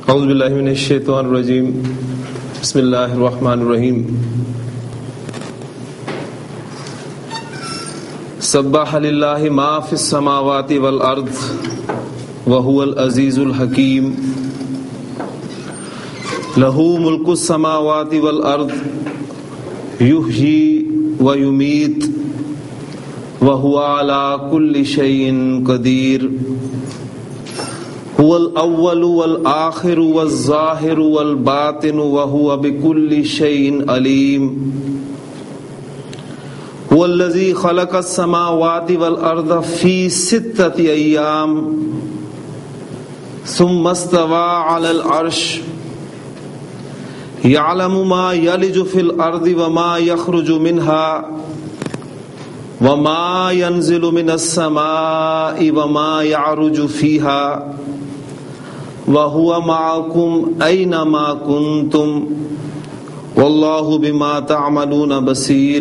اعوذ باللہ من الشیطان الرجیم بسم اللہ الرحمن الرحیم سبح للہ ما فی السماوات والارض وهو العزیز الحکیم لہ ملک السماوات والارض یحیی ویمیت وهو علی کل شیء قدیر هو الاول والآخر والظاہر والباطن وهو بكل شيء علیم هو الذي خلق السماوات والارض في 6 ايام ثم استوى على العرش يعلم ما يلج في الارض وما يخرج منها وما ينزل من السماء وما يعرج فيها وَهُوَ مَعَكُمْ أَيْنَمَا كُنْتُمْ وَاللَّهُ بِمَا تَعْمَلُونَ بَصِيرٌ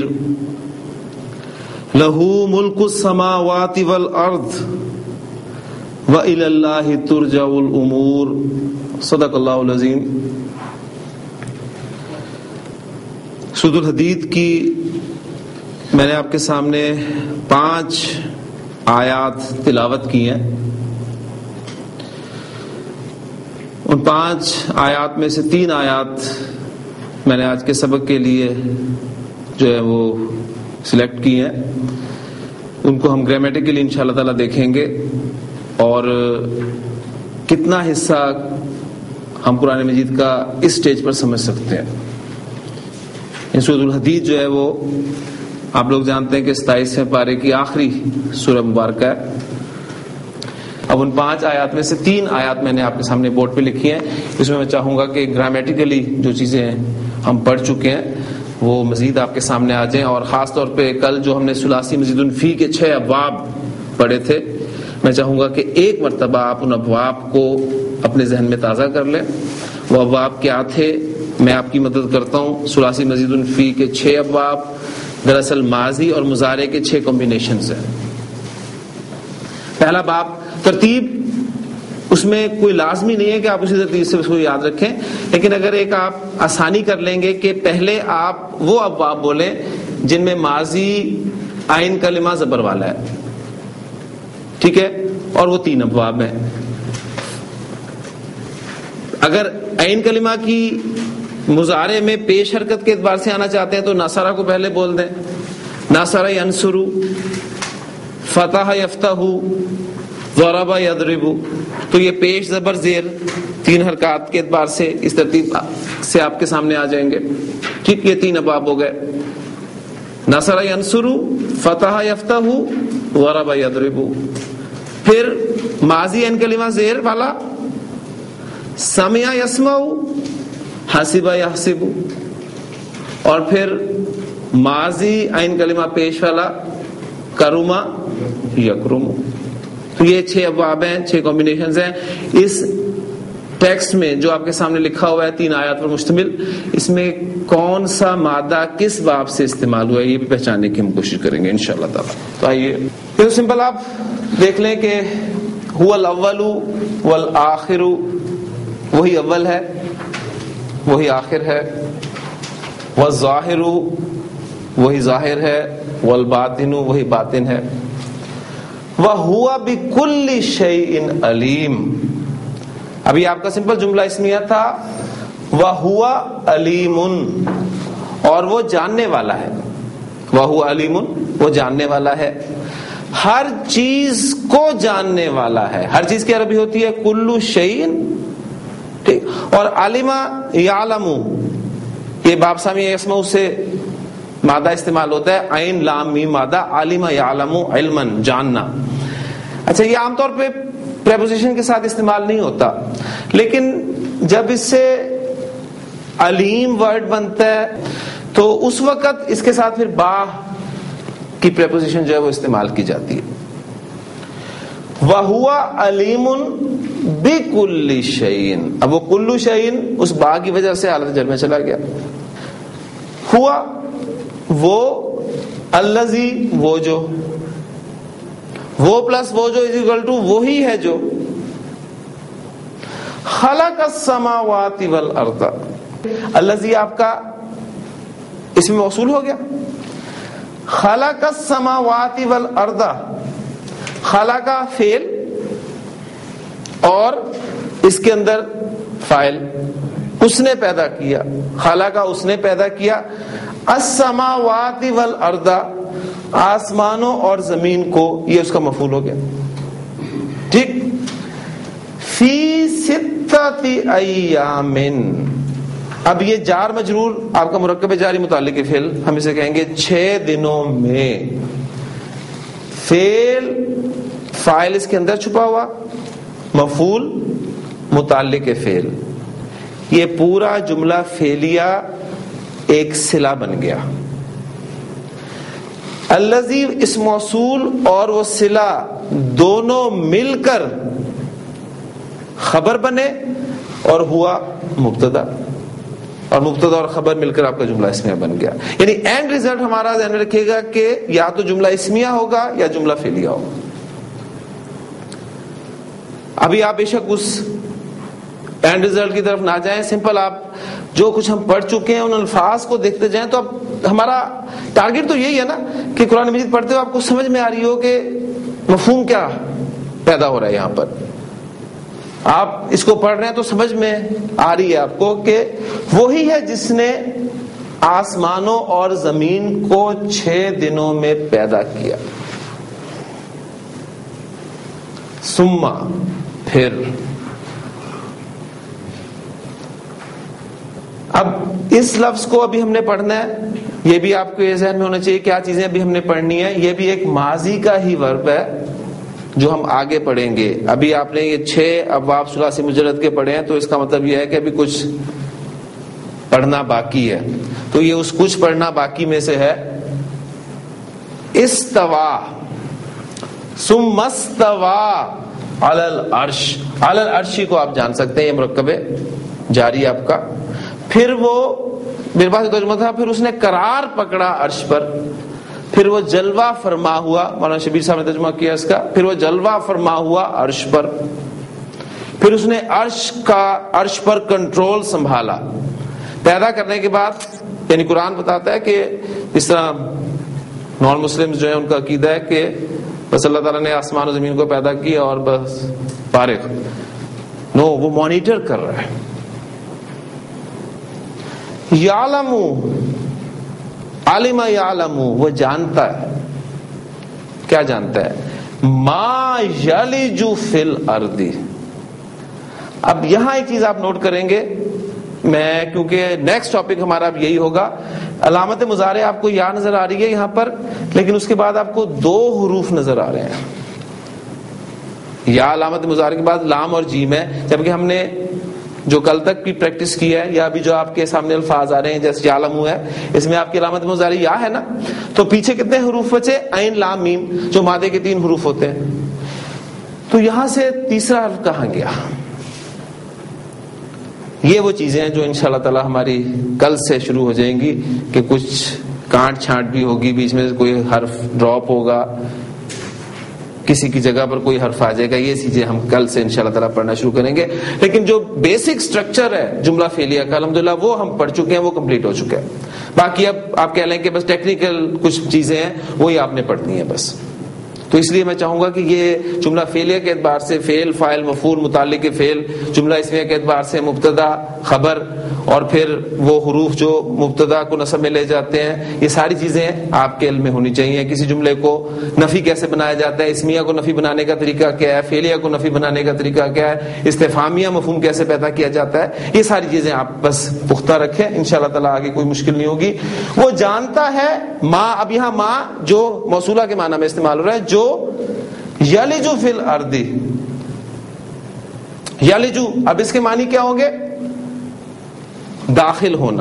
لَهُ مُلْكُ السَّمَاوَاتِ وَالْأَرْضِ وَإِلَى اللَّهِ تُرْجَعُ الْأُمُورُ صدق اللہ العظیم۔ سورۃ الحدید کی میں نے آپ کے سامنے 5 آیات تلاوت کی ہیں۔ ان 5 آیات میں سے 3 آیات میں نے آج کے سبق کے لیے جو ہے وہ سلیکٹ کی ہیں، ان کو ہم گرامیٹیکلی انشاءاللہ تعالیٰ دیکھیں گے اور کتنا حصہ ہم قرآن مجید کا اس سٹیج پر سمجھ سکتے ہیں۔ سورۃ الحدید جو ہے وہ آپ لوگ جانتے ہیں کہ 27ویں پارے کی آخری سورہ مبارکہ ہے۔ اب ان 5 آیات میں سے 3 آیات میں نے آپ کے سامنے بورڈ پہ لکھی ہیں۔ اس میں چاہوں گا کہ گرامیٹیکلی جو چیزیں ہم پڑھ چکے ہیں وہ مزید آپ کے سامنے آ جائیں، اور خاص طور پہ کل جو ہم نے ثلاثی مزید فی کے 6 ابواب پڑھے تھے، میں چاہوں گا کہ ایک مرتبہ آپ ان ابواب کو اپنے ذہن میں تازہ کر لیں۔ وہ ابواب کیا تھے؟ میں آپ کی مدد کرتا ہوں۔ ثلاثی مزید فی کے 6 ابواب دراصل ماضی اور مضارع کے 6 کمبینیشنز ہیں۔ پہلا باب ترتیب اس میں کوئی لازمی نہیں ہے کہ آپ اسی ترتیب سے اس کو یاد رکھیں، لیکن اگر ایک آپ آسانی کر لیں گے کہ پہلے آپ وہ ابواب بولیں جن میں ماضی عین کلمہ زبر والا ہے، ٹھیک ہے، اور وہ 3 ابواب ہیں۔ اگر عین کلمہ کی مضارع میں پیش حرکت کے اعتبار سے آنا چاہتے ہیں تو ناصرہ کو پہلے بول دیں، ناصرہ ینصرو، فتح یفتح، ضرب یضرب، تو یہ پیش زبر زیر 3 حرکات کے اعتبار سے اس ترتیب سے آپ کے سامنے آ جائیں گے، ٹھیک۔ یہ 3 ابواب ہو گئے، نصر ینصر، فتح یفتح، ضرب یضرب۔ پھر ماضی عین کلمہ زیر والا سمع یسمع، حسب یحسب، اور پھر ماضی عین کلمہ پیش والا کرم یکرم۔ تو یہ 6 ابواب ہیں، 6 کمبینیشنز ہیں۔ اس ٹیکسٹ میں جو آپ کے سامنے لکھا ہوا ہے 3 آیات پر مشتمل، اس میں کون سا مادہ کس باب سے استعمال ہوا ہے یہ بھی پہچاننے کی ہم کوشش کریں گے انشاءاللہ تعالی۔ تو آئیے یہ سمپل آپ دیکھ لیں کہ هو الاول والآخر، وہی اول ہے وہی آخر ہے، والظاہر وہی ظاہر ہے، والباطن وہی باطن ہے، وَهُوَ بِكُلِّ شَيْءٍ عَلِيمٌ۔ ابھی آپ کا سمپل جملہ اسمیہ تھا وَهُوَ عَلِيمٌ، اور وہ جاننے والا ہے، وَهُوَ عَلِيمٌ، وہ جاننے والا ہے، ہر چیز کو جاننے والا ہے۔ ہر چیز کی عربی ہوتی ہے کُلُّ شَيْءٍ، ٹھیک، اور عَلِمَ يَعْلَمُ، یہ باب سامی یسمع سے مادہ استعمال ہوتا ہے، عین لام میم مادہ، عالم یعلم علما، جاننا۔ اچھا، یہ عام طور پہ پریپوزیشن کے ساتھ استعمال نہیں ہوتا، لیکن جب اس سے علیم ورڈ بنتا ہے تو اس وقت اس کے ساتھ پھر با کی پریپوزیشن جو ہے وہ استعمال کی جاتی ہے۔ وَهُوَ عَلِيمٌ بِكُلِّ شَيْءٍ، اب وہ کلو شَيْءٍ اس با کی وجہ سے حالت جر میں چلا گیا۔ ہوا وہ، الذی وہ جو، وہ پلس وہ جو از اکول ٹو وہی ہے جو، خلق السماوات والارض، الذی آپ کا اس میں موصول ہو گیا. خلق السماوات والارض، خلق فعل اور اس کے اندر فاعل، اس نے پیدا کیا. خلق اس نے پیدا کیا. السماوات والارض، آسمانوں اور زمین کو، یہ اس کا مفعول ہو گیا. ٹھیک. فی ستۃ ایام، اب یہ جار مجرور آپ کا مرکب جاری متعلق فعل، ہم اسے کہیں گے 6 دنوں میں. فعل فاعل اس کے اندر چھپا ہوا، مفعول متعلق فعل، یہ پورا جملہ فعلیہ ایک صلہ بن گیا. الذی اس موصول اور وہ صلہ دونوں مل کر خبر بنے اور ہوا مبتدا، اور مبتدا اور خبر مل کر آپ کا جملہ اسمیہ بن گیا. یعنی اینڈ ریزلٹ ہمارا ذہن میں رکھیے گا کہ یا تو جملہ اسمیہ ہوگا یا جملہ فعلیہ ہوگا. ابھی آپ بے شک اس اینڈ ریزلٹ کی طرف نہ جائیں، سمپل آپ جو کچھ ہم پڑھ چکے ہیں ان الفاظ کو دیکھتے جائیں. تو اب ہمارا ٹارگٹ تو یہی ہے نا کہ قرآن مجید پڑھتے ہوئے آپ کو سمجھ میں آ رہی ہو کہ مفہوم کیا پیدا ہو رہا ہے. یہاں پر آپ اس کو پڑھ رہے ہیں تو سمجھ میں آ رہی ہے آپ کو کہ وہی ہے جس نے آسمانوں اور زمین کو 6 دنوں میں پیدا کیا. ثم پھر. اب اس لفظ کو ابھی ہم نے پڑھنا ہے، یہ بھی آپ کو یہ ذہن میں ہونا چاہیے کیا چیزیں ابھی ہم نے پڑھنی ہے. یہ بھی ایک ماضی کا ہی ورب ہے جو ہم آگے پڑھیں گے. ابھی آپ نے یہ 6 ابواب ثلاثی مجرد کے پڑھے ہیں، تو اس کا مطلب یہ ہے کہ ابھی کچھ پڑھنا باقی ہے. تو یہ اس کچھ پڑھنا باقی میں سے ہے. استوا، ثم استوا علی العرش. علی العرش کو آپ جان سکتے ہیں، یہ مرکب جاری آپ کا. پھر وہ میرے پاس ترجمہ تھا، پھر اس نے قرار پکڑا عرش پر. پھر وہ جلوہ فرما ہوا، مولانا شبیر صاحب نے ترجمہ کیا اس کا. پھر وہ جلوہ فرما ہوا عرش پر. پھر اس نے عرش پر کنٹرول سنبھالا. پیدا کرنے کے بعد، یعنی قرآن بتاتا ہے کہ اس طرح نان مسلم جو ہے ان کا عقیدہ ہے کہ بس اللہ تعالیٰ نے آسمان و زمین کو پیدا کیا اور بس فارغ. نو، وہ مانیٹر کر رہا ہے. یعلم، عالم یعلم، وہ جانتا ہے. کیا جانتا ہے؟ ما یلج فی الارض. اب یہاں ایک چیز آپ نوٹ کریں گے، میں کیونکہ نیکسٹ ٹاپک ہمارا اب یہی ہوگا. علامت مضارع آپ کو یا نظر آ رہی ہے یہاں پر، لیکن اس کے بعد آپ کو 2 حروف نظر آ رہے ہیں. یا علامت مضارع کے بعد لام اور جیم ہے، جبکہ ہم نے جو کل تک کی پریکٹس کی ہے یا ابھی جو آپ کے سامنے الفاظ آ رہے ہیں جیسے یعلم ہے، اس میں آپ کی علامت مضارع یا ہے نا. تو پیچھے کتنے حروف بچے؟ عین لام میم، جو مادے کے 3 حروف ہوتے ہیں. تو یہاں سے تیسرا حرف کہاں گیا؟ یہ وہ چیزیں ہیں جو انشاءاللہ تعالی ہماری کل سے شروع ہو جائیں گی، کہ کچھ کانٹ چھانٹ بھی ہوگی، بیچ میں کوئی حرف ڈراپ ہوگا، کسی کی جگہ پر کوئی حرف آ جائے گا. یہ چیزیں ہم کل سے انشاءاللہ تعالی پڑھنا شروع کریں گے. لیکن جو بیسک سٹرکچر ہے جملہ فعلیہ کا الحمدللہ وہ ہم پڑھ چکے ہیں، وہ کمپلیٹ ہو چکا ہے. باقی اب آپ کہہ لیں کہ بس ٹیکنیکل کچھ چیزیں ہیں وہی آپ نے پڑھنی ہے بس. تو اس لیے میں چاہوں گا کہ یہ جملہ فعلیہ کے اعتبار سے فعل، فاعل، مفعول، متعلق فعل، جملہ اسمیہ کے اعتبار سے مبتدا، خبر، اور پھر وہ حروف جو مبتدا کو نصب میں لے جاتے ہیں، یہ ساری چیزیں آپ کے علم میں ہونی چاہیے. کسی جملے کو نفی کیسے بنایا جاتا ہے، اسمیہ کو نفی بنانے کا طریقہ کیا ہے، فعلیہ کو نفی بنانے کا طریقہ کیا ہے، استفہامیہ مفہوم کیسے پیدا کیا جاتا ہے، یہ ساری چیزیں آپ بس پختہ رکھیں، انشاءاللہ تعالی آگے کوئی مشکل نہیں ہوگی. وہ جانتا ہے ما، اب یہاں ما جو موصولہ کے معنی میں استعمال ہو رہا ہے، جو یلج فی الارض. یلج، اب اس کے معنی کیا ہوں گے؟ داخل ہونا،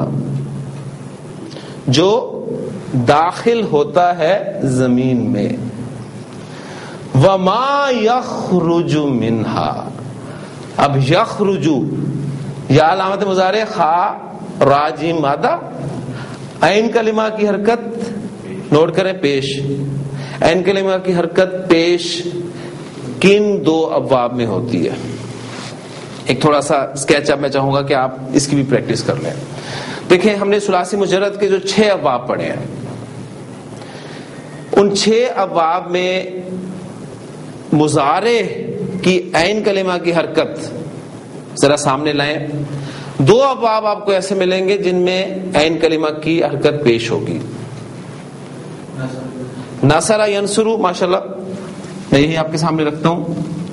جو داخل ہوتا ہے زمین میں. وما یخرج منہا. اب یخرج، یا علامت مضارع خا را جیم مادہ. عین کلمہ کی حرکت نوٹ کریں پیش. عین کلمہ کی حرکت پیش کن 2 ابواب میں ہوتی ہے؟ ایک تھوڑا سا اسکیچ اپ میں چاہوں گا کہ آپ اس کی بھی پریکٹس کر لیں. دیکھیں ہم نے ثلاثی مجرد کے جو 6 ابواب پڑھے ہیں، ان 6 ابواب میں مضارع کی عین کلمہ کی حرکت ذرا سامنے لائیں. 2 ابواب آپ کو ایسے ملیں گے جن میں عین کلمہ کی حرکت پیش ہوگی. نصر ینصر، ماشاءاللہ میں یہی آپ کے سامنے رکھتا ہوں.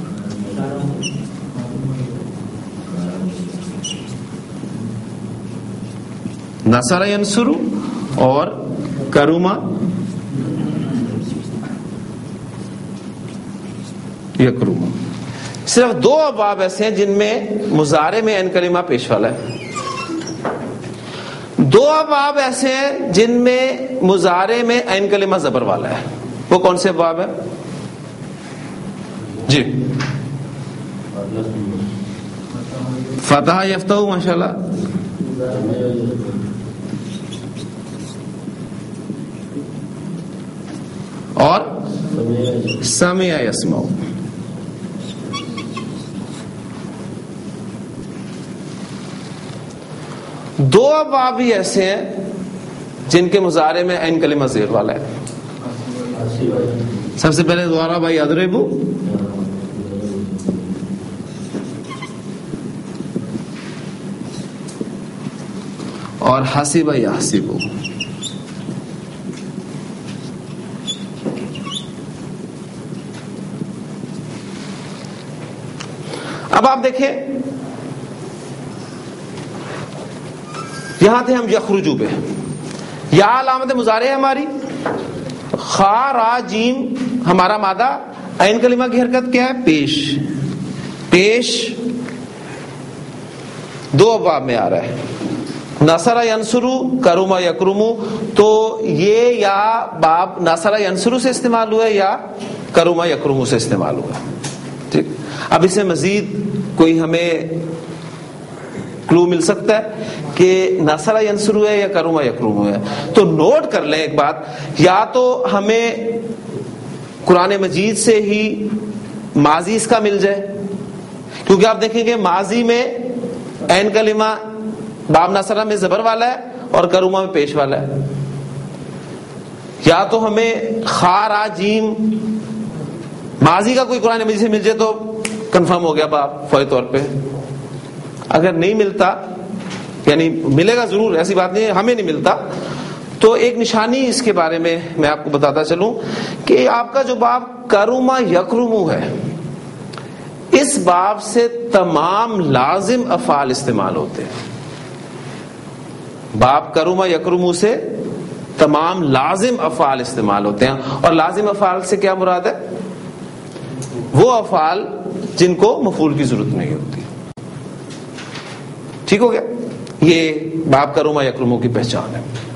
نصر ینصر اور کرما یکرما. صرف 2 ابواب ایسے ہیں جن میں مضارع میں عین کلمہ پیش والا ہے. 2 ابواب ایسے ہیں جن میں مضارع میں عین کلمہ زبر والا ہے. وہ کون سے ابواب ہے جی؟ فتح یفتح، ماشاءاللہ. اور سمع یسمع. دو ابواب بھی ایسے ہیں جن کے مضارع میں عین کلمہ زیر والا ہے. سب سے پہلے دوبارہ بھائی اضربو، اور حسب یحسب. اب آپ دیکھیں یہاں تھے ہم یخرجو پہ. یا علامت مضارع ہے ہماری، خا را جیم ہمارا مادہ. عین کلمہ کی حرکت کیا ہے؟ پیش. پیش 2 ابواب میں آ رہا ہے. نصر ینصر، کرما یکرم. تو یہ یا باب نصر ینصر سے استعمال ہوا ہے یا کرما یکرم سے استعمال ہوا ہے. ٹھیک. اب اس میں مزید کوئی ہمیں کلو مل سکتا ہے کہ نصر ینصر ہے یا کرما یکرم ہے؟ تو نوٹ کر لیں ایک بات، یا تو ہمیں قرآن مجید سے ہی ماضی اس کا مل جائے، کیونکہ آپ دیکھیں گے ماضی میں عین کلمہ باب نصرہ میں زبر والا ہے اور کرما میں پیش والا ہے. یا تو ہمیں خا را جیم ماضی کا کوئی قرآن مجید سے مل جائے تو کنفرم ہو گیا باب فوری طور پہ. اگر نہیں ملتا، یعنی ملے گا ضرور، ایسی بات نہیں ہے ہمیں نہیں ملتا، تو ایک نشانی اس کے بارے میں آپ کو بتاتا چلوں کہ آپ کا جو باب کرما یکرم ہے، اس باب سے تمام لازم افعال استعمال ہوتے ہیں. باب کرما یکرم سے تمام لازم افعال استعمال ہوتے ہیں. اور لازم افعال سے کیا مراد ہے؟ وہ افعال جن کو مفعول کی ضرورت نہیں ہوتی. ٹھیک ہو گیا؟ یہ باب کرما یکرم کی پہچان ہے.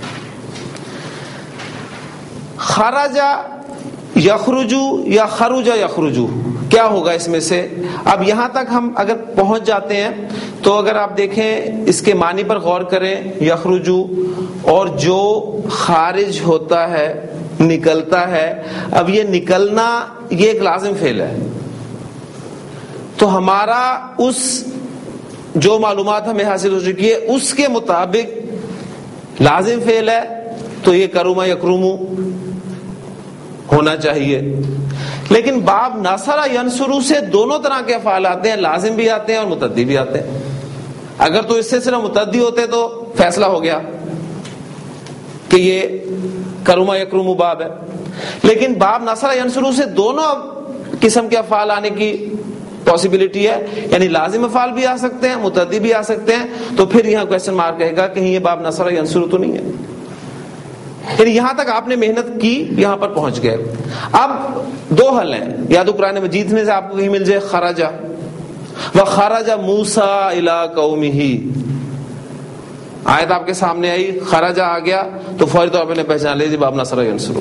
خرجا یخرجو یا خرجا یخرجو، کیا ہوگا اس میں سے؟ اب یہاں تک ہم اگر پہنچ جاتے ہیں تو اگر آپ دیکھیں اس کے معنی پر غور کریں، یخرجو اور جو خارج ہوتا ہے، نکلتا ہے. اب یہ نکلنا یہ ایک لازم فعل ہے، تو ہمارا اس جو معلومات ہمیں حاصل ہو چکی ہے اس کے مطابق لازم فعل ہے، تو یہ کرما یکرم ہونا چاہیے. لیکن باب نصر ینصر سے دونوں طرح کے افعال آتے ہیں، لازم بھی آتے ہیں اور متعدی بھی آتے ہیں. اگر تو اس سے صرف متعدی ہوتے تو فیصلہ ہو گیا کہ یہ کرما یکرم باب ہے. لیکن باب نصر ینصر سے دونوں قسم کے افعال آنے کی پاسبلٹی ہے، یعنی لازم افعال بھی آ سکتے ہیں، متعدی بھی آ سکتے ہیں. تو پھر یہاں کویسچن مارک رہے گا کہیں یہ باب نصر ینصر تو نہیں ہے. یعنی یہاں تک آپ نے محنت کی، یہاں پر پہنچ گئے. اب 2 حل ہیں، یا تو قرآن مجید میں سے آپ کو کہیں مل جائے خرجا وخرج موسیٰ الی قومہ، آیت آپ کے سامنے آئی، خرجا آ گیا تو فوری طور پر پہچان لیجیے باب نصر ینصر.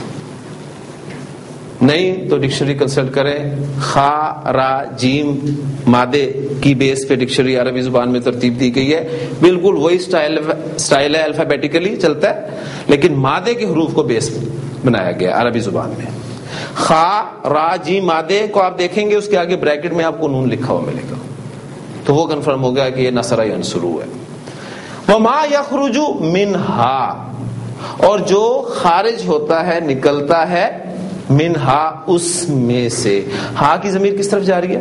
نہیں تو ڈکشنری کنسلٹ کریں. خا را جیم مادے کی بیس پہ ڈکشنری عربی زبان میں ترتیب دی گئی ہے، بالکل وہی سٹائل ہے، الفابیٹیکلی چلتا ہے، لیکن مادے کے حروف کو بیس بنایا گیا عربی زبان میں. خا را جیم مادے کو آپ دیکھیں گے اس کے آگے بریکٹ میں آپ کو نون لکھا ہوا ملے گا. تو وہ کنفرم ہو گیا کہ یہ نصر ینصر ہے. وما یخرج منہا، اور جو خارج ہوتا ہے نکلتا ہے منہا اس میں سے. ہا کی ضمیر کس طرف جا رہی ہے؟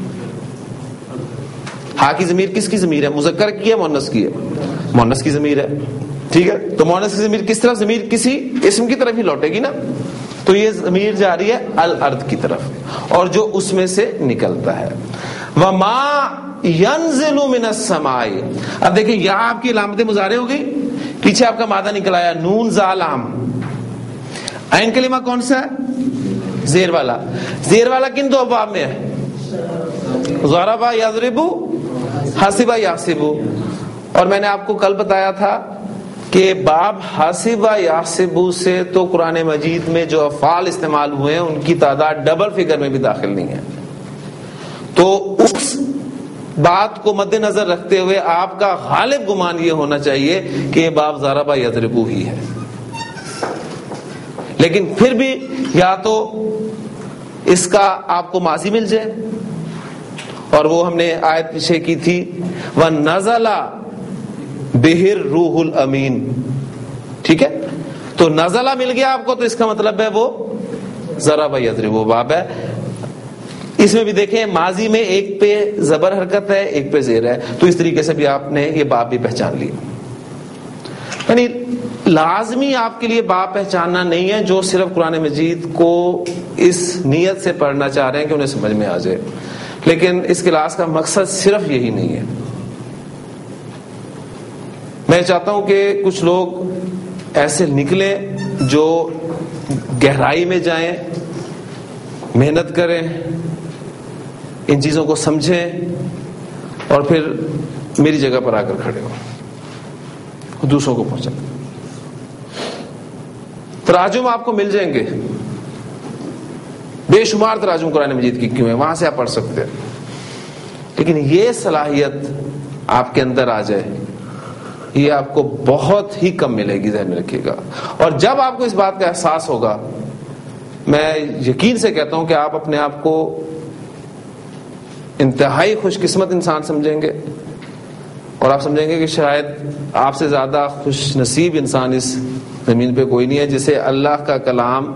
ہا کی ضمیر کس کی ضمیر ہے؟ مذکر کی ہے مؤنث کی ہے؟ مؤنث کی ضمیر ہے. ٹھیک ہے، تو مؤنث کی ضمیر کس طرف؟ ضمیر کسی اسم کی طرف ہی لوٹے گی نا. تو یہ ضمیر جا رہی ہے الارض کی طرف، اور جو اس میں سے نکلتا ہے. وما ينزل من السماء. اب دیکھیں یہاں آپ کی علامت مضارع ہو گئی، پیچھے آپ کا مادہ نکل آیا نون زا لام. عین کلمہ کون سا ہے؟ زیر والا. زیر والا کن دو ابواب میں ہے؟ ضرب یضرب حسب یحسب. اور میں نے آپ کو کل بتایا تھا کہ باب حسب یحسب سے تو قرآن مجید میں جو افعال استعمال ہوئے ہیں ان کی تعداد ڈبل فگر میں بھی داخل نہیں ہے. تو اس بات کو مد نظر رکھتے ہوئے آپ کا غالب گمان یہ ہونا چاہیے کہ یہ باب ضرب یضرب ہی ہے. لیکن پھر بھی یا تو اس کا آپ کو ماضی مل جائے، اور وہ ہم نے آیت پیچھے کی تھی وَنَزَلَ بِهِ الرُّوحُ الْأَمِينُ. ٹھیک ہے، تو نزلہ مل گیا آپ کو، تو اس کا مطلب ہے وہ ضرب یضرب باب ہے. اس میں بھی دیکھیں ماضی میں ایک پہ زبر حرکت ہے ایک پہ زیر ہے، تو اس طریقے سے بھی آپ نے یہ باب بھی پہچان لی. یعنی لازمی آپ کے لیے باب پہچاننا نہیں ہے جو صرف قرآن مجید کو اس نیت سے پڑھنا چاہ رہے ہیں کہ انہیں سمجھ میں آ جائے، لیکن اس کلاس کا مقصد صرف یہی نہیں ہے. میں چاہتا ہوں کہ کچھ لوگ ایسے نکلیں جو گہرائی میں جائیں، محنت کریں، ان چیزوں کو سمجھیں، اور پھر میری جگہ پر آ کر کھڑے ہوں، دوسروں کو پہنچائیں. تراجم آپ کو مل جائیں گے، بے شمار تراجم قرآن مجید کی کیوں ہیں، وہاں سے آپ پڑھ سکتے ہیں. لیکن یہ صلاحیت آپ کے اندر آ جائے، یہ آپ کو بہت ہی کم ملے گی، ذہن میں رکھیے گا. اور جب آپ کو اس بات کا احساس ہوگا، میں یقین سے کہتا ہوں کہ آپ اپنے آپ کو انتہائی خوش قسمت انسان سمجھیں گے، اور آپ سمجھیں گے کہ شاید آپ سے زیادہ خوش نصیب انسان اس زمین پہ کوئی نہیں ہے جسے اللہ کا کلام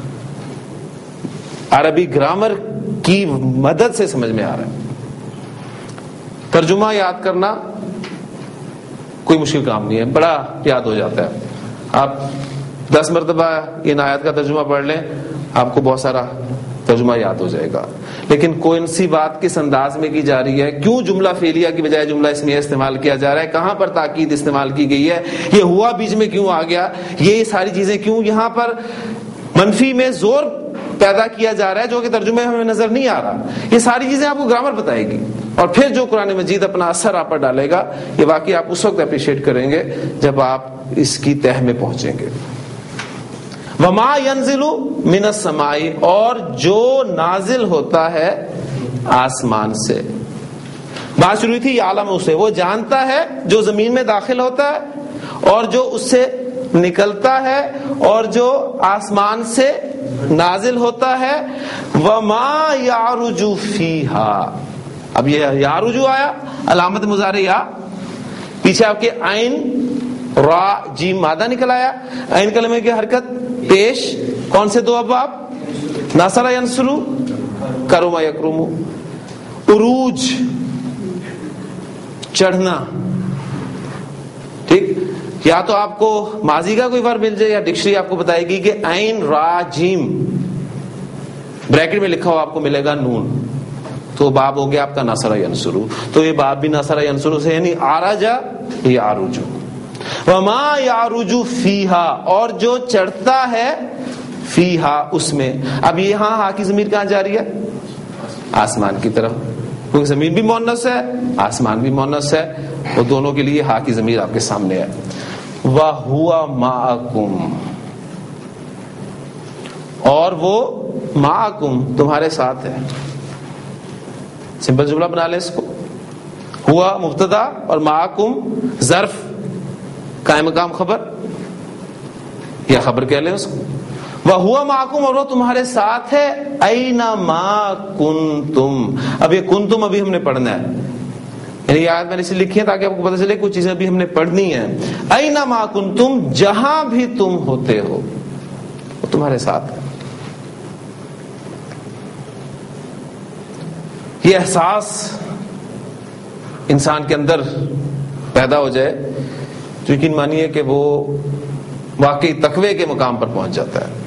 عربی گرامر کی مدد سے سمجھ میں آ رہا ہے. ترجمہ یاد کرنا کوئی مشکل کام نہیں ہے، بڑا یاد ہو جاتا ہے. آپ 10 مرتبہ ان آیات کا ترجمہ پڑھ لیں، آپ کو بہت سارا ترجمہ یاد ہو جائے گا. لیکن کون سی بات کس انداز میں کی جا رہی ہے، کیوں جملہ فعلیہ کی بجائے جملہ اسمیہ استعمال کیا جا رہا ہے، کہاں پر تاکید استعمال کی گئی ہے، یہ ہوا بیچ میں کیوں آ گیا، یہ ساری چیزیں کیوں یہاں پر منفی میں زور پیدا کیا جا رہا ہے جو کہ ترجمے ہمیں نظر نہیں آ رہا، یہ ساری چیزیں آپ کو گرامر بتائے گی. اور پھر جو قرآن مجید اپنا اثر آپ پر ڈالے گا، یہ واقعی آپ اس وقت اپریشیٹ کریں گے جب آپ اس کی تہ میں پہنچیں گے. وما ينزل من السماء، اور جو نازل ہوتا ہے آسمان سے. بات شروع تھی یعلم سے، وہ جانتا ہے جو زمین میں داخل ہوتا ہے اور جو اس سے نکلتا ہے اور جو آسمان سے نازل ہوتا ہے. وما يعرج فيها. اب یہ یارجو آیا، علامت مضارع یا، پیچھے آپ کے عین را جیم مادہ نکل آیا. عین کلمے کی حرکت پیش، کون سے دو ابواب؟ نصر ینصر، کرم یکرم. عروج چڑھنا. ٹھیک، یا تو آپ کو ماضی کا کوئی ورب مل جائے یا ڈکشنری آپ کو بتائے گی کہ عین را جیم بریکٹ میں لکھا ہوا آپ کو ملے گا نون، تو باب ہو گیا آپ کا نصر ینصر. تو یہ باب بھی نصر ینصر سے، یعنی عرج یعرج. وما یعرج فیہا، اور جو چڑھتا ہے فیہا اس میں. اب یہاں ہا کی ضمیر کہاں جا رہی ہے؟ آسمان کی طرف، کیونکہ زمین بھی مؤنث ہے آسمان بھی مؤنث ہے، وہ دونوں کے لیے ہا کی ضمیر آپ کے سامنے ہے. وَهُوَ مَعَكُمْ، اور وہ معکم تمہارے ساتھ ہے. سمپل جملہ بنا لیں اس کو. ہوا مبتدا اور معکم ظرف قائم مقام خبر یا خبر کہہ لیں اس کو. وَهُوَ مَعَكُمْ، اور وہ تمہارے ساتھ ہے. أَيْنَمَا كُنْتُمْ. اب یہ کنتم ابھی ہم نے پڑھنا ہے. یعنی یہ آیت میں نے اسے لکھی ہے تاکہ آپ کو پتہ چلے کچھ چیزیں بھی ہم نے پڑھنی ہیں. اینما کنتم، جہاں بھی تم ہوتے ہو وہ تمہارے ساتھ ہے. یہ احساس انسان کے اندر پیدا ہو جائے تو یقین مانیے کہ وہ واقعی تقوی کے مقام پر پہنچ جاتا ہے.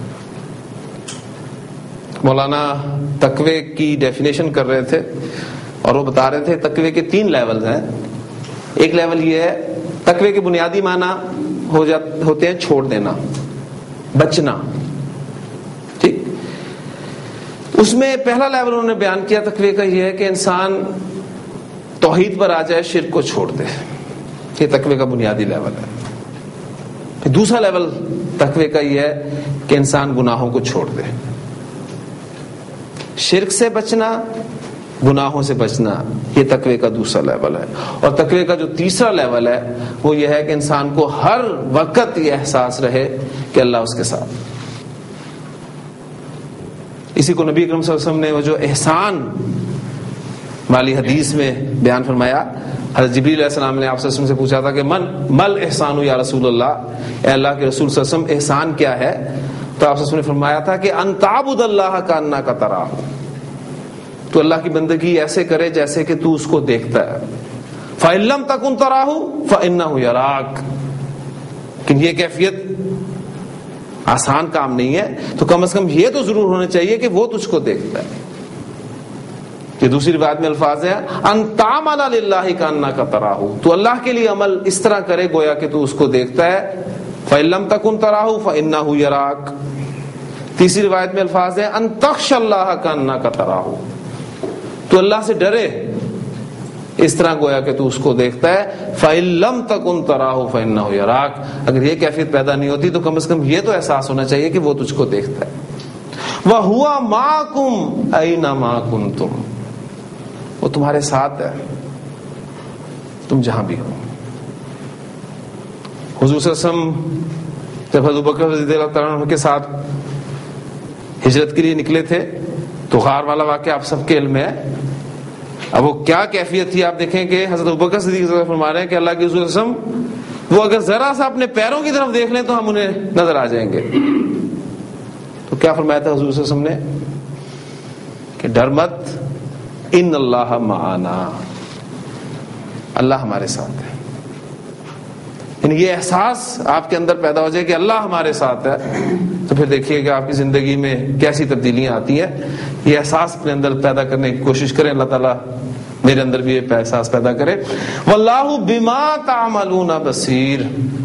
مولانا تقوی کی ڈیفینیشن کر رہے تھے اور وہ بتا رہے تھے تقوی کے 3 لیولز ہیں. ایک لیول یہ ہے، تقوی کے بنیادی معنی ہوتے ہیں چھوڑ دینا، بچنا. ٹھیک، اس میں پہلا لیول انہوں نے بیان کیا تقوی کا یہ ہے کہ انسان توحید پر آ جائے، شرک کو چھوڑ دے. یہ تقوی کا بنیادی لیول ہے. پھر دوسرا لیول تقوی کا یہ ہے کہ انسان گناہوں کو چھوڑ دے. شرک سے بچنا، گناہوں سے بچنا، یہ تقوی کا دوسرا لیول ہے. اور تقوی کا جو تیسرا لیول ہے وہ یہ ہے کہ انسان کو ہر وقت یہ احساس رہے کہ اللہ اس کے ساتھ. اسی کو نبی اکرم صلی اللہ علیہ وسلم نے وہ جو احسان والی حدیث میں بیان فرمایا. حضرت جبریل علیہ السلام نے آپ صلی اللہ علیہ وسلم سے پوچھا تھا کہ مل احسان یا رسول اللہ، اے اللہ کے رسول صلی اللہ علیہ وسلم احسان کیا ہے؟ تو آپ صلی اللہ علیہ وسلم نے فرمایا تھا کہ ان تعبد اللہ کانک تراہ، تو اللہ کی بندگی ایسے کرے جیسے کہ تو اس کو دیکھتا ہے. فَإِن لَّمْ تَكُن تَرَاهُ فَإِنَّهُ يَرَاكَ. کہ یہ کیفیت آسان کام نہیں ہے، تو کم از کم یہ تو ضرور ہونا چاہیے کہ وہ تجھ کو دیکھتا ہے. یہ دوسری روایت میں الفاظ ہے ان تعمل للہ کانک تراہ، تو اللہ کے لیے عمل اس طرح کرے گویا کہ تو اس کو دیکھتا ہے. فَإِن لَّمْ تَكُن تَرَاهُ فَإِنَّهُ يَرَاكَ. تیسری روایت میں الفاظ ہے ان تخشى اللہ کانک تراہ، تو اللہ سے ڈرے اس طرح گویا کہ تو اس کو دیکھتا ہے. فَإِن لَّمْ تَكُن تَرَاهُ فَإِنَّهُ يَرَاكَ. اگر یہ کیفیت پیدا نہیں ہوتی تو کم از کم یہ تو احساس ہونا چاہیے کہ وہ تجھ کو دیکھتا ہے. وَهُوَ مَعَكُمْ أَيْنَمَا كُنتُمْ، وہ تمہارے ساتھ ہے تم جہاں بھی ہو. حضور صلی اللہ علیہ وسلم جب حضرت ابوبکر رضی اللہ تعالیٰ عنہ کے ساتھ ہجرت کے لیے نکلے تھے تو غار والا واقعہ آپ سب کے علم ہے. اب وہ کیا کیفیت تھی آپ دیکھیں کہ حضرت ابوبکر صدیق فرما رہے ہیں کہ اللہ کے رسول صلی اللہ علیہ وسلم وہ اگر ذرا سا اپنے پیروں کی طرف دیکھ لیں تو ہم انہیں نظر آ جائیں گے. تو کیا فرمایا تھا حضور صلی اللہ علیہ وسلم نے کہ ڈر مت، ان اللہ معنا، اللہ ہمارے ساتھ ہے. یعنی یہ احساس آپ کے اندر پیدا ہو جائے کہ اللہ ہمارے ساتھ ہے تو پھر دیکھیے کہ آپ کی زندگی میں کیسی تبدیلیاں آتی ہیں. یہ احساس اپنے اندر پیدا کرنے کی کوشش کریں. اللہ تعالیٰ میرے اندر بھی یہ احساس پیدا کرے. واللہ بما تعملون بصیر.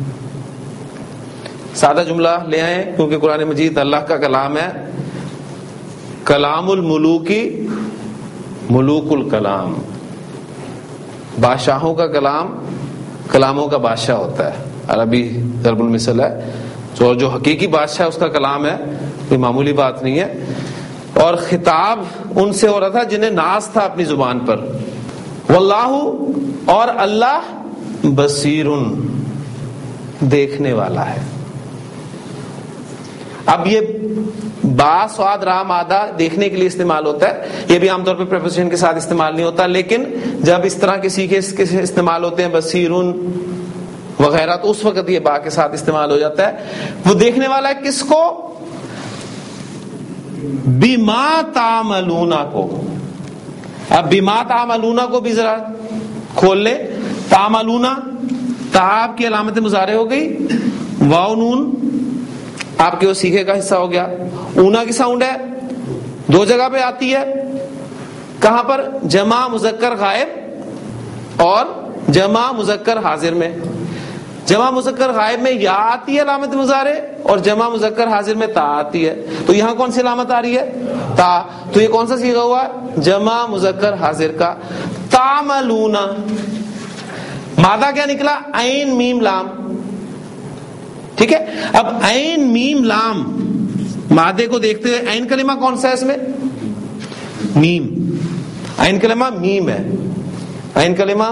سادہ جملہ لے آئیں کیونکہ قرآن مجید اللہ کا کلام ہے. کلام الملوکی ملوک الکلام، بادشاہوں کا کلام کلاموں کا بادشاہ ہوتا ہے. عربی ضرب المثل ہے. جو حقیقی بادشاہ اس کا کلام ہے، کوئی معمولی بات نہیں ہے. اور خطاب ان سے ہو رہا تھا جنہیں ناز تھا اپنی زبان پر. واللہ، اور اللہ بصیر، دیکھنے والا ہے. اب یہ با سواد را مادہ دیکھنے کے لیے استعمال ہوتا ہے. یہ بھی عام طور پہ پریپوزیشن کے ساتھ استعمال نہیں ہوتا، لیکن جب اس طرح کے سیکھے استعمال ہوتے ہیں بصیرون وغیرہ تو اس وقت یہ با کے ساتھ استعمال ہو جاتا ہے. وہ دیکھنے والا ہے کس کو؟ بما تعملون کو. اب بما تعملون کو بھی ذرا کھول لیں. تعملون، تعاب کی علامت مضارع ہو گئی، واو نون آپ کے وہ سیکھے کا حصہ ہو گیا. اونا کی ساؤنڈ ہے، 2 جگہ پہ آتی ہے. کہاں پر؟ جمع مذکر غائب اور جمع مذکر حاضر میں. جمع مذکر غائب میں یا آتی ہے علامت مضارع اور جمع مذکر حاضر میں تا آتی ہے. تو یہاں کون سی علامت آ رہی ہے؟ تا. تو یہ کون سا صیغہ ہوا؟ جمع مذکر حاضر کا. تعملون، مادہ کیا نکلا؟ عین میم لام. ٹھیک ہے. اب عین میم لام مادے کو دیکھتے ہوئے عین کلمہ کون سا ہے اس میں؟ میم. عین کلمہ میم ہے. عین کلمہ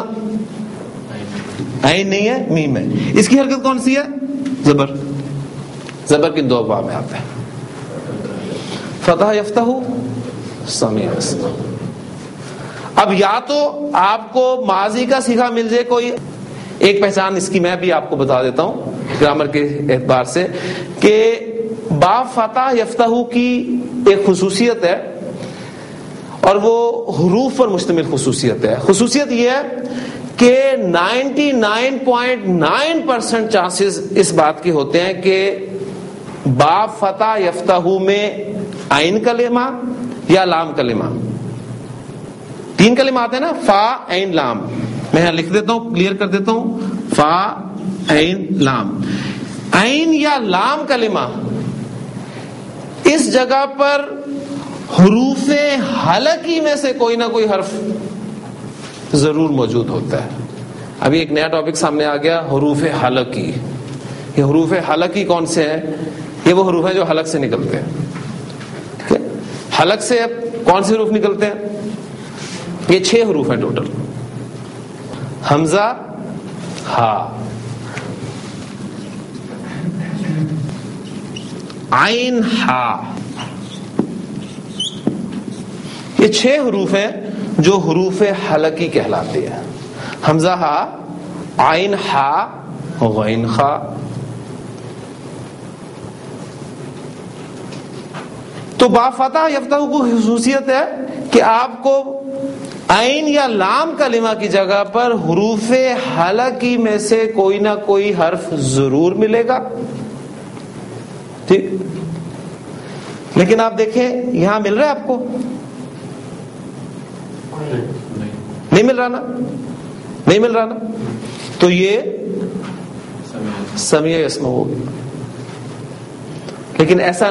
عین نہیں ہے، میم ہے. اس کی حرکت کون سی ہے؟ زبر. زبر کی 2 باب میں آتا ہے. فتح یفتح، سمیع. اب یا تو آپ کو ماضی کا صیغہ مل جائے کوئی ایک پہچان اس کی میں بھی آپ کو بتا دیتا ہوں گرامر کے اعتبار سے کہ با فتح یفتح کی ایک خصوصیت ہے اور وہ حروف پر مشتمل خصوصیت ہے. خصوصیت یہ ہے کہ 99.9% چانسز اس بات کے ہوتے ہیں کہ با فتح یفتح میں عین کلمہ یا لام کلمہ, 3 کلمات ہیں نا, فا عین لام. میں یہاں لکھ دیتا ہوں, کلیئر کر دیتا ہوں, فا عین لام. عین یا لام کلمہ اس جگہ پر حروف حلقی میں سے کوئی نہ کوئی حرف ضرور موجود ہوتا ہے. ابھی ایک نیا ٹاپک سامنے آ گیا, حروف حلقی. یہ حروف حلقی کون سے ہیں؟ یہ وہ حروف ہیں جو حلق سے نکلتے ہیں. ٹھیک ہے, حلق سے کون سے حروف نکلتے ہیں؟ یہ 6 حروف ہیں ٹوٹل. حمزہ, ہا, عین, ہا. یہ 6 حروف ہیں جو حروف حلقی کہلاتے ہیں. حمزہ, ہا, عین, ہا, غین, خا. تو با فتح یفتح کو خصوصیت ہے کہ آپ کو عین یا لام کلمہ کی جگہ پر حروف حلقی میں سے کوئی نہ کوئی حرف ضرور ملے گا. ٹھیک, لیکن آپ دیکھیں یہاں مل رہا ہے آپ کو؟ نہیں مل رہا نا, نہیں مل رہا نا. تو یہ سمیع یسمع ہو گیا. لیکن ایسا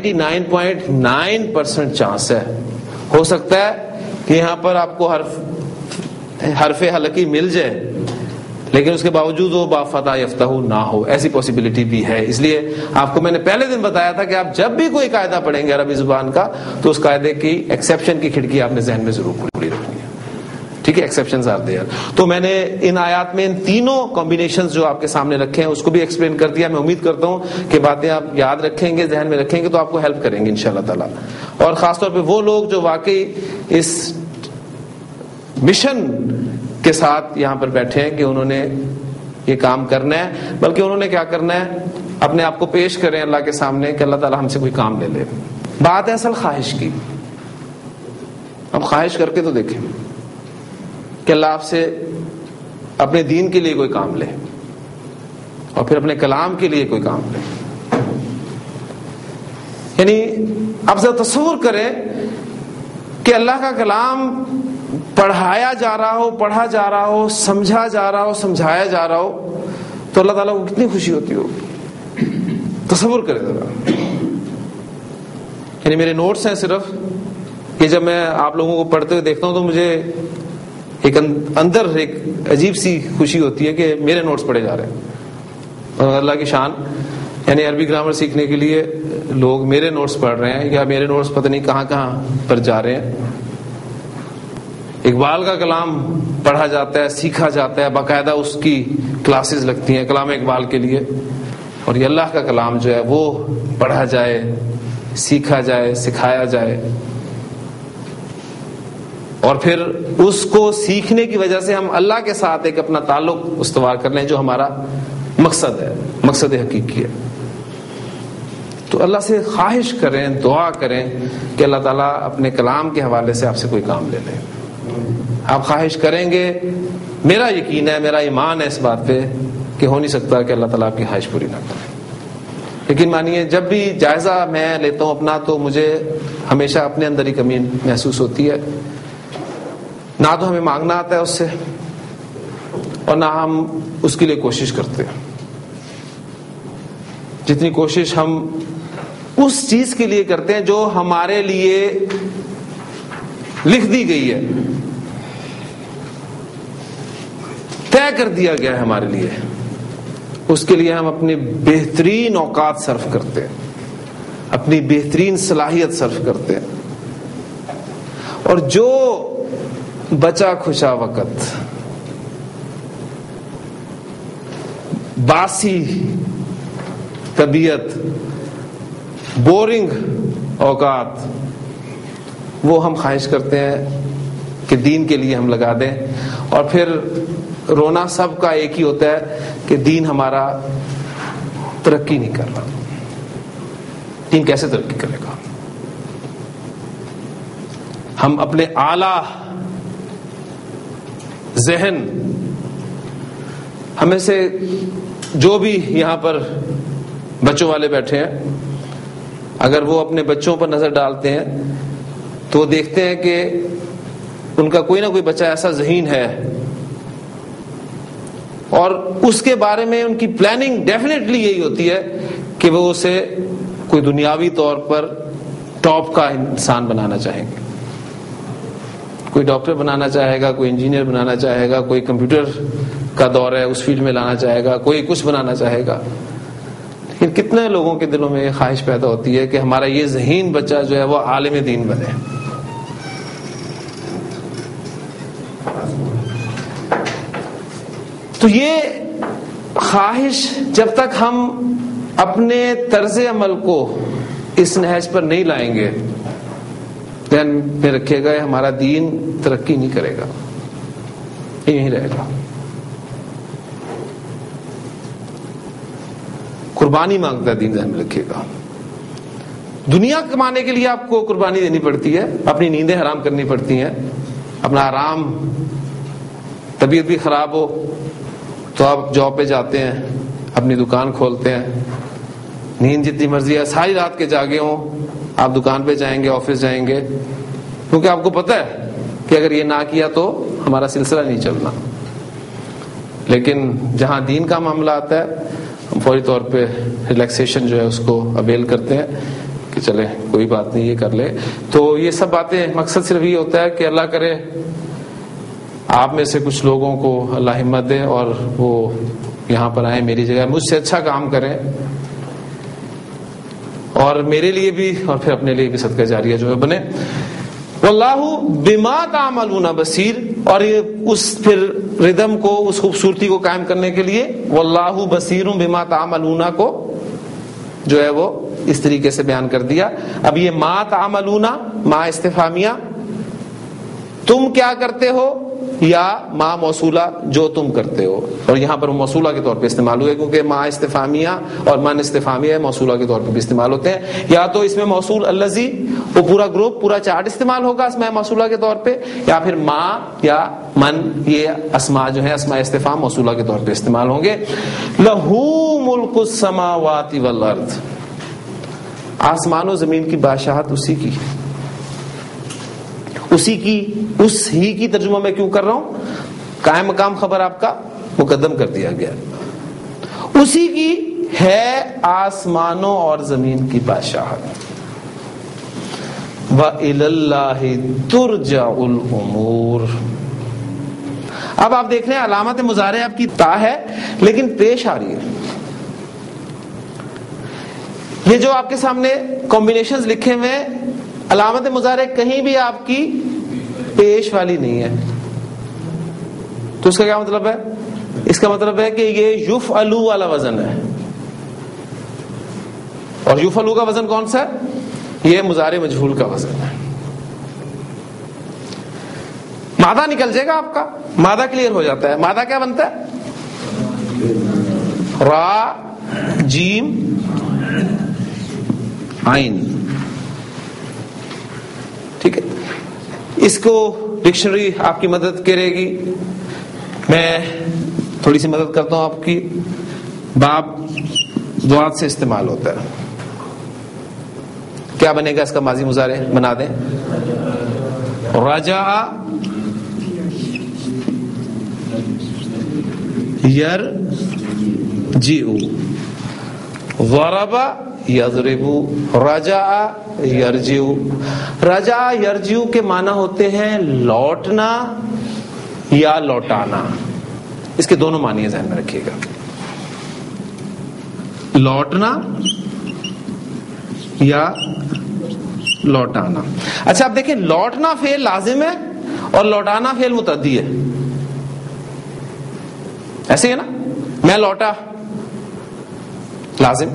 99.9% چانس ہے, ہو سکتا ہے کہ یہاں پر آپ کو حرف حلقی مل جائے لیکن اس کے باوجود وہ با فتح یفتح نہ ہو, ایسی پاسبلٹی بھی ہے. اس لیے آپ کو میں نے پہلے دن بتایا تھا کہ آپ جب بھی کوئی قاعدہ پڑھیں گے عربی زبان کا تو اس قاعدے کی ایکسیپشن کی کھڑکی آپ نے ذہن میں ضرور کھلی رکھنی ہے. ٹھیک ہے, ایکسیپشنز آر دیئر. تو میں نے ان آیات میں ان تینوں کمبینیشنز جو آپ کے سامنے رکھے ہیں اس کو بھی ایکسپلین کر دیا. میں امید کرتا ہوں کہ باتیں آپ یاد رکھیں گے, ذہن میں رکھیں گے تو آپ کو ہیلپ کریں گے انشاءاللہ تعالی. اور خاص طور پہ وہ لوگ جو واقعی اس مشن کے ساتھ یہاں پر بیٹھے ہیں کہ انہوں نے یہ کام کرنا ہے, بلکہ انہوں نے کیا کرنا ہے, اپنے آپ کو پیش کریں اللہ کے سامنے کہ اللہ تعالی ہم سے کوئی کام لے لے. بات ہے اصل خواہش کی. اب خواہش کر کے تو دیکھیں کہ اللہ آپ سے اپنے دین کے لیے کوئی کام لے اور پھر اپنے کلام کے لیے کوئی کام لے. یعنی اب ذرا تصور کریں کہ اللہ کا کلام پڑھایا جا رہا ہو, پڑھا جا رہا ہو, سمجھا جا رہا ہو, سمجھایا جا رہا ہو تو اللہ تعالیٰ کو کتنی خوشی ہوتی ہوگی. تصور کریں ذرا. یعنی میرے نوٹس ہیں صرف کہ جب میں آپ لوگوں کو پڑھتے ہوئے دیکھتا ہوں تو مجھے ایک اندر ایک عجیب سی خوشی ہوتی ہے کہ میرے نوٹس پڑھے جا رہے ہیں. اور اللہ کی شان, یعنی عربی گرامر سیکھنے کے لیے لوگ میرے نوٹس پڑھ رہے ہیں یا میرے نوٹس پتہ نہیں کہاں کہاں پر جا رہے ہیں. اقبال کا کلام پڑھا جاتا ہے, سیکھا جاتا ہے, باقاعدہ اس کی کلاسز لگتی ہیں کلام اقبال کے لیے. اور یہ اللہ کا کلام جو ہے وہ پڑھا جائے, سیکھا جائے, سکھایا جائے, اور پھر اس کو سیکھنے کی وجہ سے ہم اللہ کے ساتھ ایک اپنا تعلق استوار کر لیں جو ہمارا مقصد ہے, مقصد حقیقی ہے. تو اللہ سے خواہش کریں, دعا کریں کہ اللہ تعالیٰ اپنے کلام کے حوالے سے آپ سے کوئی کام لے لے. آپ خواہش کریں گے, میرا یقین ہے, میرا ایمان ہے اس بات پہ کہ ہو نہیں سکتا کہ اللہ تعالیٰ آپ کی خواہش پوری نہ کرے. لیکن مانیے جب بھی جائزہ میں لیتا ہوں اپنا تو مجھے ہمیشہ اپنے اندر ہی کمی محسوس ہوتی ہے. نہ تو ہمیں مانگنا آتا ہے اس سے اور نہ ہم اس کے لیے کوشش کرتے ہیں. جتنی کوشش ہم اس چیز کے لیے کرتے ہیں جو ہمارے لیے لکھ دی گئی ہے, طے کر دیا گیا ہے ہمارے لیے, اس کے لیے ہم اپنی بہترین اوقات صرف کرتے ہیں, اپنی بہترین صلاحیت صرف کرتے ہیں. اور جو بچا کھچا وقت, باسی طبیعت, بورنگ اوقات, وہ ہم خواہش کرتے ہیں کہ دین کے لیے ہم لگا دیں. اور پھر رونا سب کا ایک ہی ہوتا ہے کہ دین ہمارا ترقی نہیں کر رہا. دین کیسے ترقی کرے گا؟ ہم اپنے اعلیٰ ذہن، ہمیں سے جو بھی یہاں پر بچوں والے بیٹھے ہیں، اگر وہ اپنے بچوں پر نظر ڈالتے ہیں تو وہ دیکھتے ہیں کہ ان کا کوئی نہ کوئی بچہ ایسا ذہین ہے اور اس کے بارے میں ان کی پلاننگ ڈیفینیٹلی یہی ہوتی ہے کہ وہ اسے کوئی دنیاوی طور پر ٹاپ کا انسان بنانا چاہیں گے. کوئی ڈاکٹر بنانا چاہے گا، کوئی انجینئر بنانا چاہے گا، کوئی کمپیوٹر کا دور ہے اس فیلڈ میں لانا چاہے گا، کوئی کچھ بنانا چاہے گا. لیکن کتنے لوگوں کے دلوں میں یہ خواہش پیدا ہوتی ہے کہ ہمارا یہ ذہین بچہ جو ہے وہ عالم دین بنے. تو یہ خواہش جب تک ہم اپنے طرز عمل کو اس نہج پر نہیں لائیں گے، ذہن میں رکھیے گا ہمارا دین ترقی نہیں کرے گا، یہیں رہے گا. قربانی مانگتا ہے دین، ذہن میں رکھیے گا. دنیا کمانے کے لیے آپ کو قربانی دینی پڑتی ہے، اپنی نیندیں حرام کرنی پڑتی ہیں، اپنا آرام. طبیعت بھی خراب ہو تو آپ جاب پہ جاتے ہیں، اپنی دکان کھولتے ہیں. نیند جتنی مرضی ہے، ساری رات کے جاگے ہوں، آپ دکان پہ جائیں گے، آفس جائیں گے، کیونکہ آپ کو پتہ ہے کہ اگر یہ نہ کیا تو ہمارا سلسلہ نہیں چلنا. لیکن جہاں دین کا معاملہ آتا ہے ہم فوری طور پہ ریلیکسیشن جو ہے اس کو اویل کرتے ہیں کہ چلے کوئی بات نہیں، یہ کر لے. تو یہ سب باتیں مقصد صرف یہ ہوتا ہے کہ اللہ کرے آپ میں سے کچھ لوگوں کو اللہ ہمت دے اور وہ یہاں پر آئیں، میری جگہ مجھ سے اچھا کام کریں، اور میرے لیے بھی اور پھر اپنے لیے بھی صدقہ جاریہ جو ہے بنے. واللہ بما تعملون بصیر. اور یہ اس پھر ردم کو، اس خوبصورتی کو قائم کرنے کے لیے واللہ بصیر بما تعملون کو جو ہے وہ اس طریقے سے بیان کر دیا. اب یہ ما تعملون، ما استفہامیہ، تم کیا کرتے ہو، یا ما موصولہ، جو تم کرتے ہو. اور یہاں پر موصولہ کے طور پہ استعمال ہوئے کیونکہ ما استفہامیہ اور من استفہامیہ موصولہ کے طور پہ بھی استعمال ہوتے ہیں. یا تو اس میں موصول الذی، وہ پورا گروپ، پورا چارٹ استعمال ہوگا اسماء موصولہ کے طور پہ، یا پھر ما یا من، یہ اسماء جو ہے اسماء استفہام موصولہ کے طور پہ استعمال ہوں گے. لہو ملک السماوات والارض، آسمان و زمین کی بادشاہت اسی کی، اسی کی، اس ہی کی ترجمہ میں کیوں کر رہا ہوں، قائم مقام خبر آپ کا مقدم کر دیا گیا. اسی کی ہے آسمانوں اور زمین کی بادشاہت. وَإِلَى اللَّهِ تُرْجَعُ الْأُمُورُ. اب آپ دیکھ رہے ہیں علامت مضارع آپ کی تا ہے لیکن پیش آ رہی ہے. یہ جو آپ کے سامنے کمبینیشنز لکھے ہوئے، علامت مضارع کہیں بھی آپ کی پیش والی نہیں ہے. تو اس کا کیا مطلب ہے؟ اس کا مطلب ہے کہ یہ یفعلو والا وزن ہے. اور یفعلو کا وزن کون سا ہے؟ یہ مضارع مجہول کا وزن ہے. مادہ نکل جائے گا آپ کا، مادہ کلیئر ہو جاتا ہے. مادہ کیا بنتا ہے؟ را، جیم، عین. ٹھیک ہے، اس کو ڈکشنری آپ کی مدد کرے گی. میں تھوڑی سی مدد کرتا ہوں آپ کی. باب ضاد سے استعمال ہوتا ہے. کیا بنے گا اس کا ماضی مضارع؟ بنا دیں رجع یرجع، ضرب یضرب، رجع یرجع. رجع یرجع کے معنی ہوتے ہیں لوٹنا یا لوٹانا. اس کے دونوں معنی ذہن میں رکھیے گا، لوٹنا یا لوٹانا. اچھا اب دیکھیں، لوٹنا فعل لازم ہے اور لوٹانا فعل متعدی ہے. ایسے ہے نا، میں لوٹا لازم،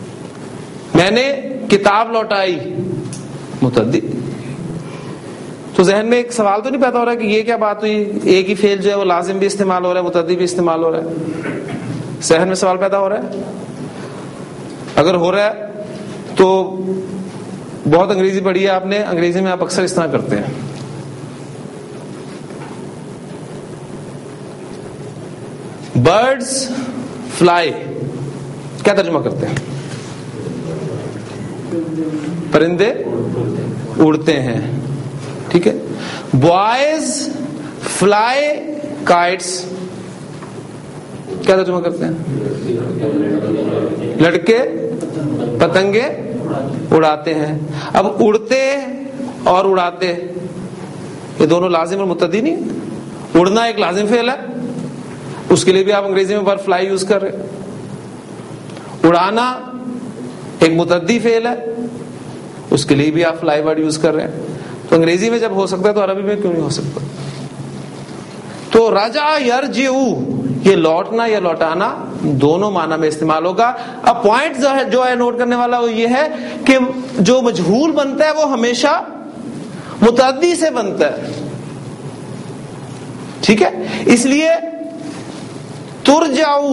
میں نے کتاب لوٹائی متعدی. تو ذہن میں ایک سوال تو نہیں پیدا ہو رہا کہ یہ کیا بات ہوئی، ایک ہی فعل جو ہے وہ لازم بھی استعمال ہو رہا ہے، متعدی بھی استعمال ہو رہا ہے؟ ذہن میں سوال پیدا ہو رہا ہے؟ اگر ہو رہا ہے تو بہت انگریزی پڑھی ہے آپ نے، انگریزی میں آپ اکثر اس طرح کرتے ہیں. برڈز فلائی کیا ترجمہ کرتے ہیں؟ پرندے اڑتے ہیں. ٹھیک ہے. بوائز فلائی کائٹس کیا ترجمہ کرتے ہیں؟ لڑکے پتنگے اڑاتے ہیں. اب اڑتے اور اڑاتے یہ دونوں لازم اور متعدی نہیں؟ اڑنا ایک لازم فعل ہے، اس کے لیے بھی آپ انگریزی میں ورب فلائی یوز کر رہے. اڑانا ایک متعدی فعل ہے، اس کے لیے بھی آپ فلائی ورڈ یوز کر رہے ہیں. تو انگریزی میں جب ہو سکتا ہے تو عربی میں کیوں نہیں ہو سکتا؟ تو رجع یرجع یہ لوٹنا یا لوٹانا دونوں معنی میں استعمال ہوگا. اب پوائنٹ جو ہے نوٹ کرنے والا وہ یہ ہے کہ جو مجہول بنتا ہے وہ ہمیشہ متعدی سے بنتا ہے. ٹھیک ہے. اس لیے ترجعو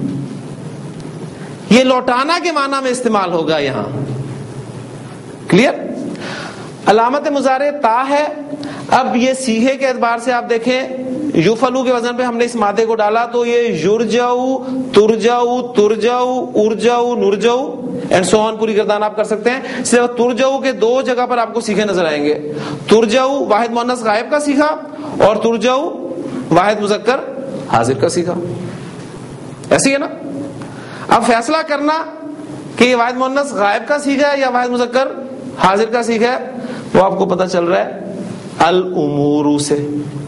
یہ لوٹانا کے معنی میں استعمال ہوگا یہاں. کلیئر. علامت مضارع تا ہے. اب یہ سیغے کے اعتبار سے آپ دیکھیں یفعلو کے وزن پہ ہم نے اس مادے کو ڈالا تو یہ یرجعو ترجعو ترجعو ارجعو نرجعو اینڈ سو آن پوری گردان آپ کر سکتے ہیں. صرف ترجعو کے دو جگہ پر آپ کو سیغے نظر آئیں گے. ترجعو واحد مؤنث غائب کا سیغہ اور ترجعو واحد مذکر حاضر کا سیغہ. ایسی ہے نا. اب فیصلہ کرنا کہ یہ واحد مؤنث غائب کا سیغہ ہے یا واحد مذکر حاضر کا سیغہ ہے وہ آپ کو پتہ چل رہا ہے الامور سے.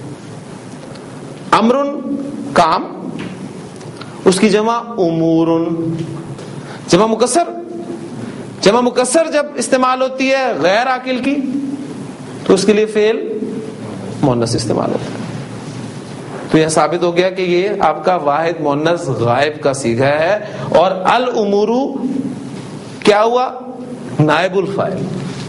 امرن کام، اس کی جمع امورن. جمع مکسر جب استعمال ہوتی ہے غیر عاقل کی تو اس کے لیے فعل مؤنث استعمال ہوتا ہے. تو یہ ثابت ہو گیا کہ یہ آپ کا واحد مؤنث غائب کا صیغہ ہے. اور الامور کیا ہوا؟ نائب الفاعل.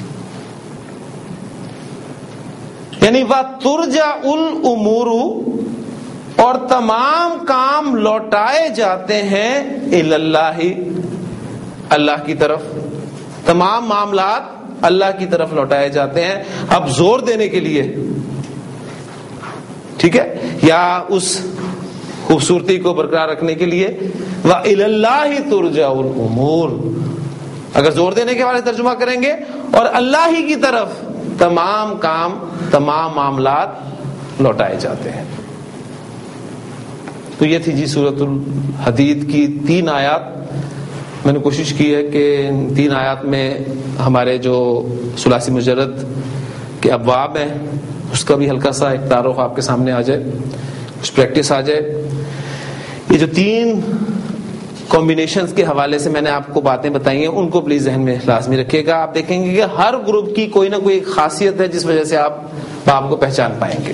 یعنی وَتُرْجَعُ الْأُمُورُ اور تمام کام لوٹائے جاتے ہیں الی اللہ اللہ کی طرف. تمام معاملات اللہ کی طرف لوٹائے جاتے ہیں. اب زور دینے کے لیے ٹھیک ہے یا اس خوبصورتی کو برقرار رکھنے کے لیے وَإِلَى اللَّهِ تُرْجَعُ الْأُمُورُ اگر زور دینے کے والے ترجمہ کریں گے اور اللہ ہی کی طرف تمام کام تمام معاملات لوٹائے جاتے ہیں. تو یہ تھی جی سورۃ الحدید کی 3 آیات. میں نے کوشش کی ہے کہ 3 آیات میں ہمارے جو ثلاثی مجرد کے ابواب ہیں اس کا بھی ہلکا سا ایک تعارف آپ کے سامنے آ جائے، کچھ پریکٹس آ جائے. یہ جو 3 کمبینیشنز کے حوالے سے میں نے آپ کو باتیں بتائی ہیں ان کو پلیز ذہن میں لازمی رکھیے گا. آپ دیکھیں گے کہ ہر گروپ کی کوئی نہ کوئی ایک خاصیت ہے جس وجہ سے آپ کو پہچان پائیں گے.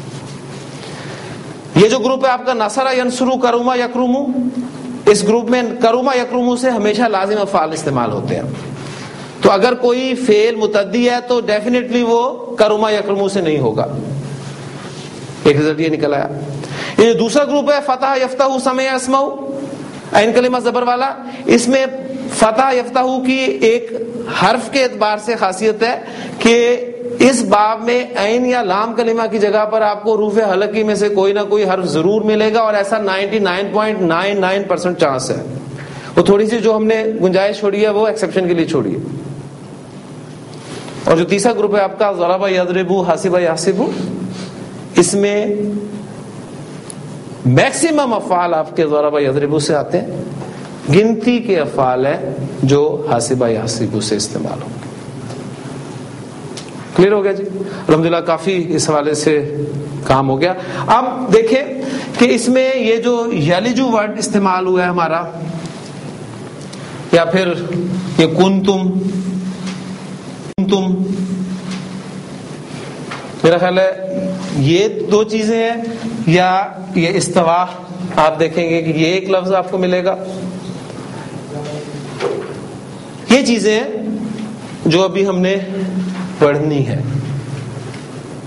یہ جو گروپ ہے آپ کا نصر ینصرو کرما یکرمو، اس گروپ میں کرما یکرمو سے ہمیشہ لازم افعال استعمال ہوتے ہیں. تو اگر کوئی فعل متعدی ہے تو ڈیفینیٹلی وہ کرما یکرمو سے نہیں ہوگا. ایک رزلٹ یہ نکل آیا. یہ جو دوسرا گروپ ہے فتح یفتح سمع اسمع عین کلمہ زبر والا، اس میں فتح یفتح کی ایک حرف کے اعتبار سے خاصیت ہے کہ اس باب میں عین یا لام کلمہ کی جگہ پر آپ کو حروف حلقی میں سے کوئی نہ کوئی حرف ضرور ملے گا اور ایسا 99.99% چانس ہے. وہ تھوڑی سی جو ہم نے گنجائش چھوڑی ہے وہ ایکسیپشن کے لیے چھوڑی ہے. اور جو تیسرا گروپ ہے آپ کا ضرب یضرب حاسب یحسب، اس میں میکسیمم افعال آپ کے ضرب یضرب سے آتے ہیں، گنتی کے افعال ہیں جو حاسب یحسب سے استعمال ہوں گے. کلیئر ہو گیا جی؟ الحمدللہ کافی اس حوالے سے کام ہو گیا. اب دیکھیں کہ اس میں یہ جو یلجو ورڈ استعمال ہوا ہے ہمارا، یا پھر یہ کنتم، میرا خیال ہے یہ 2 چیزیں ہیں، یا یہ استوا. آپ دیکھیں گے کہ یہ ایک لفظ آپ کو ملے گا. یہ چیزیں جو ابھی ہم نے پڑھنی ہے.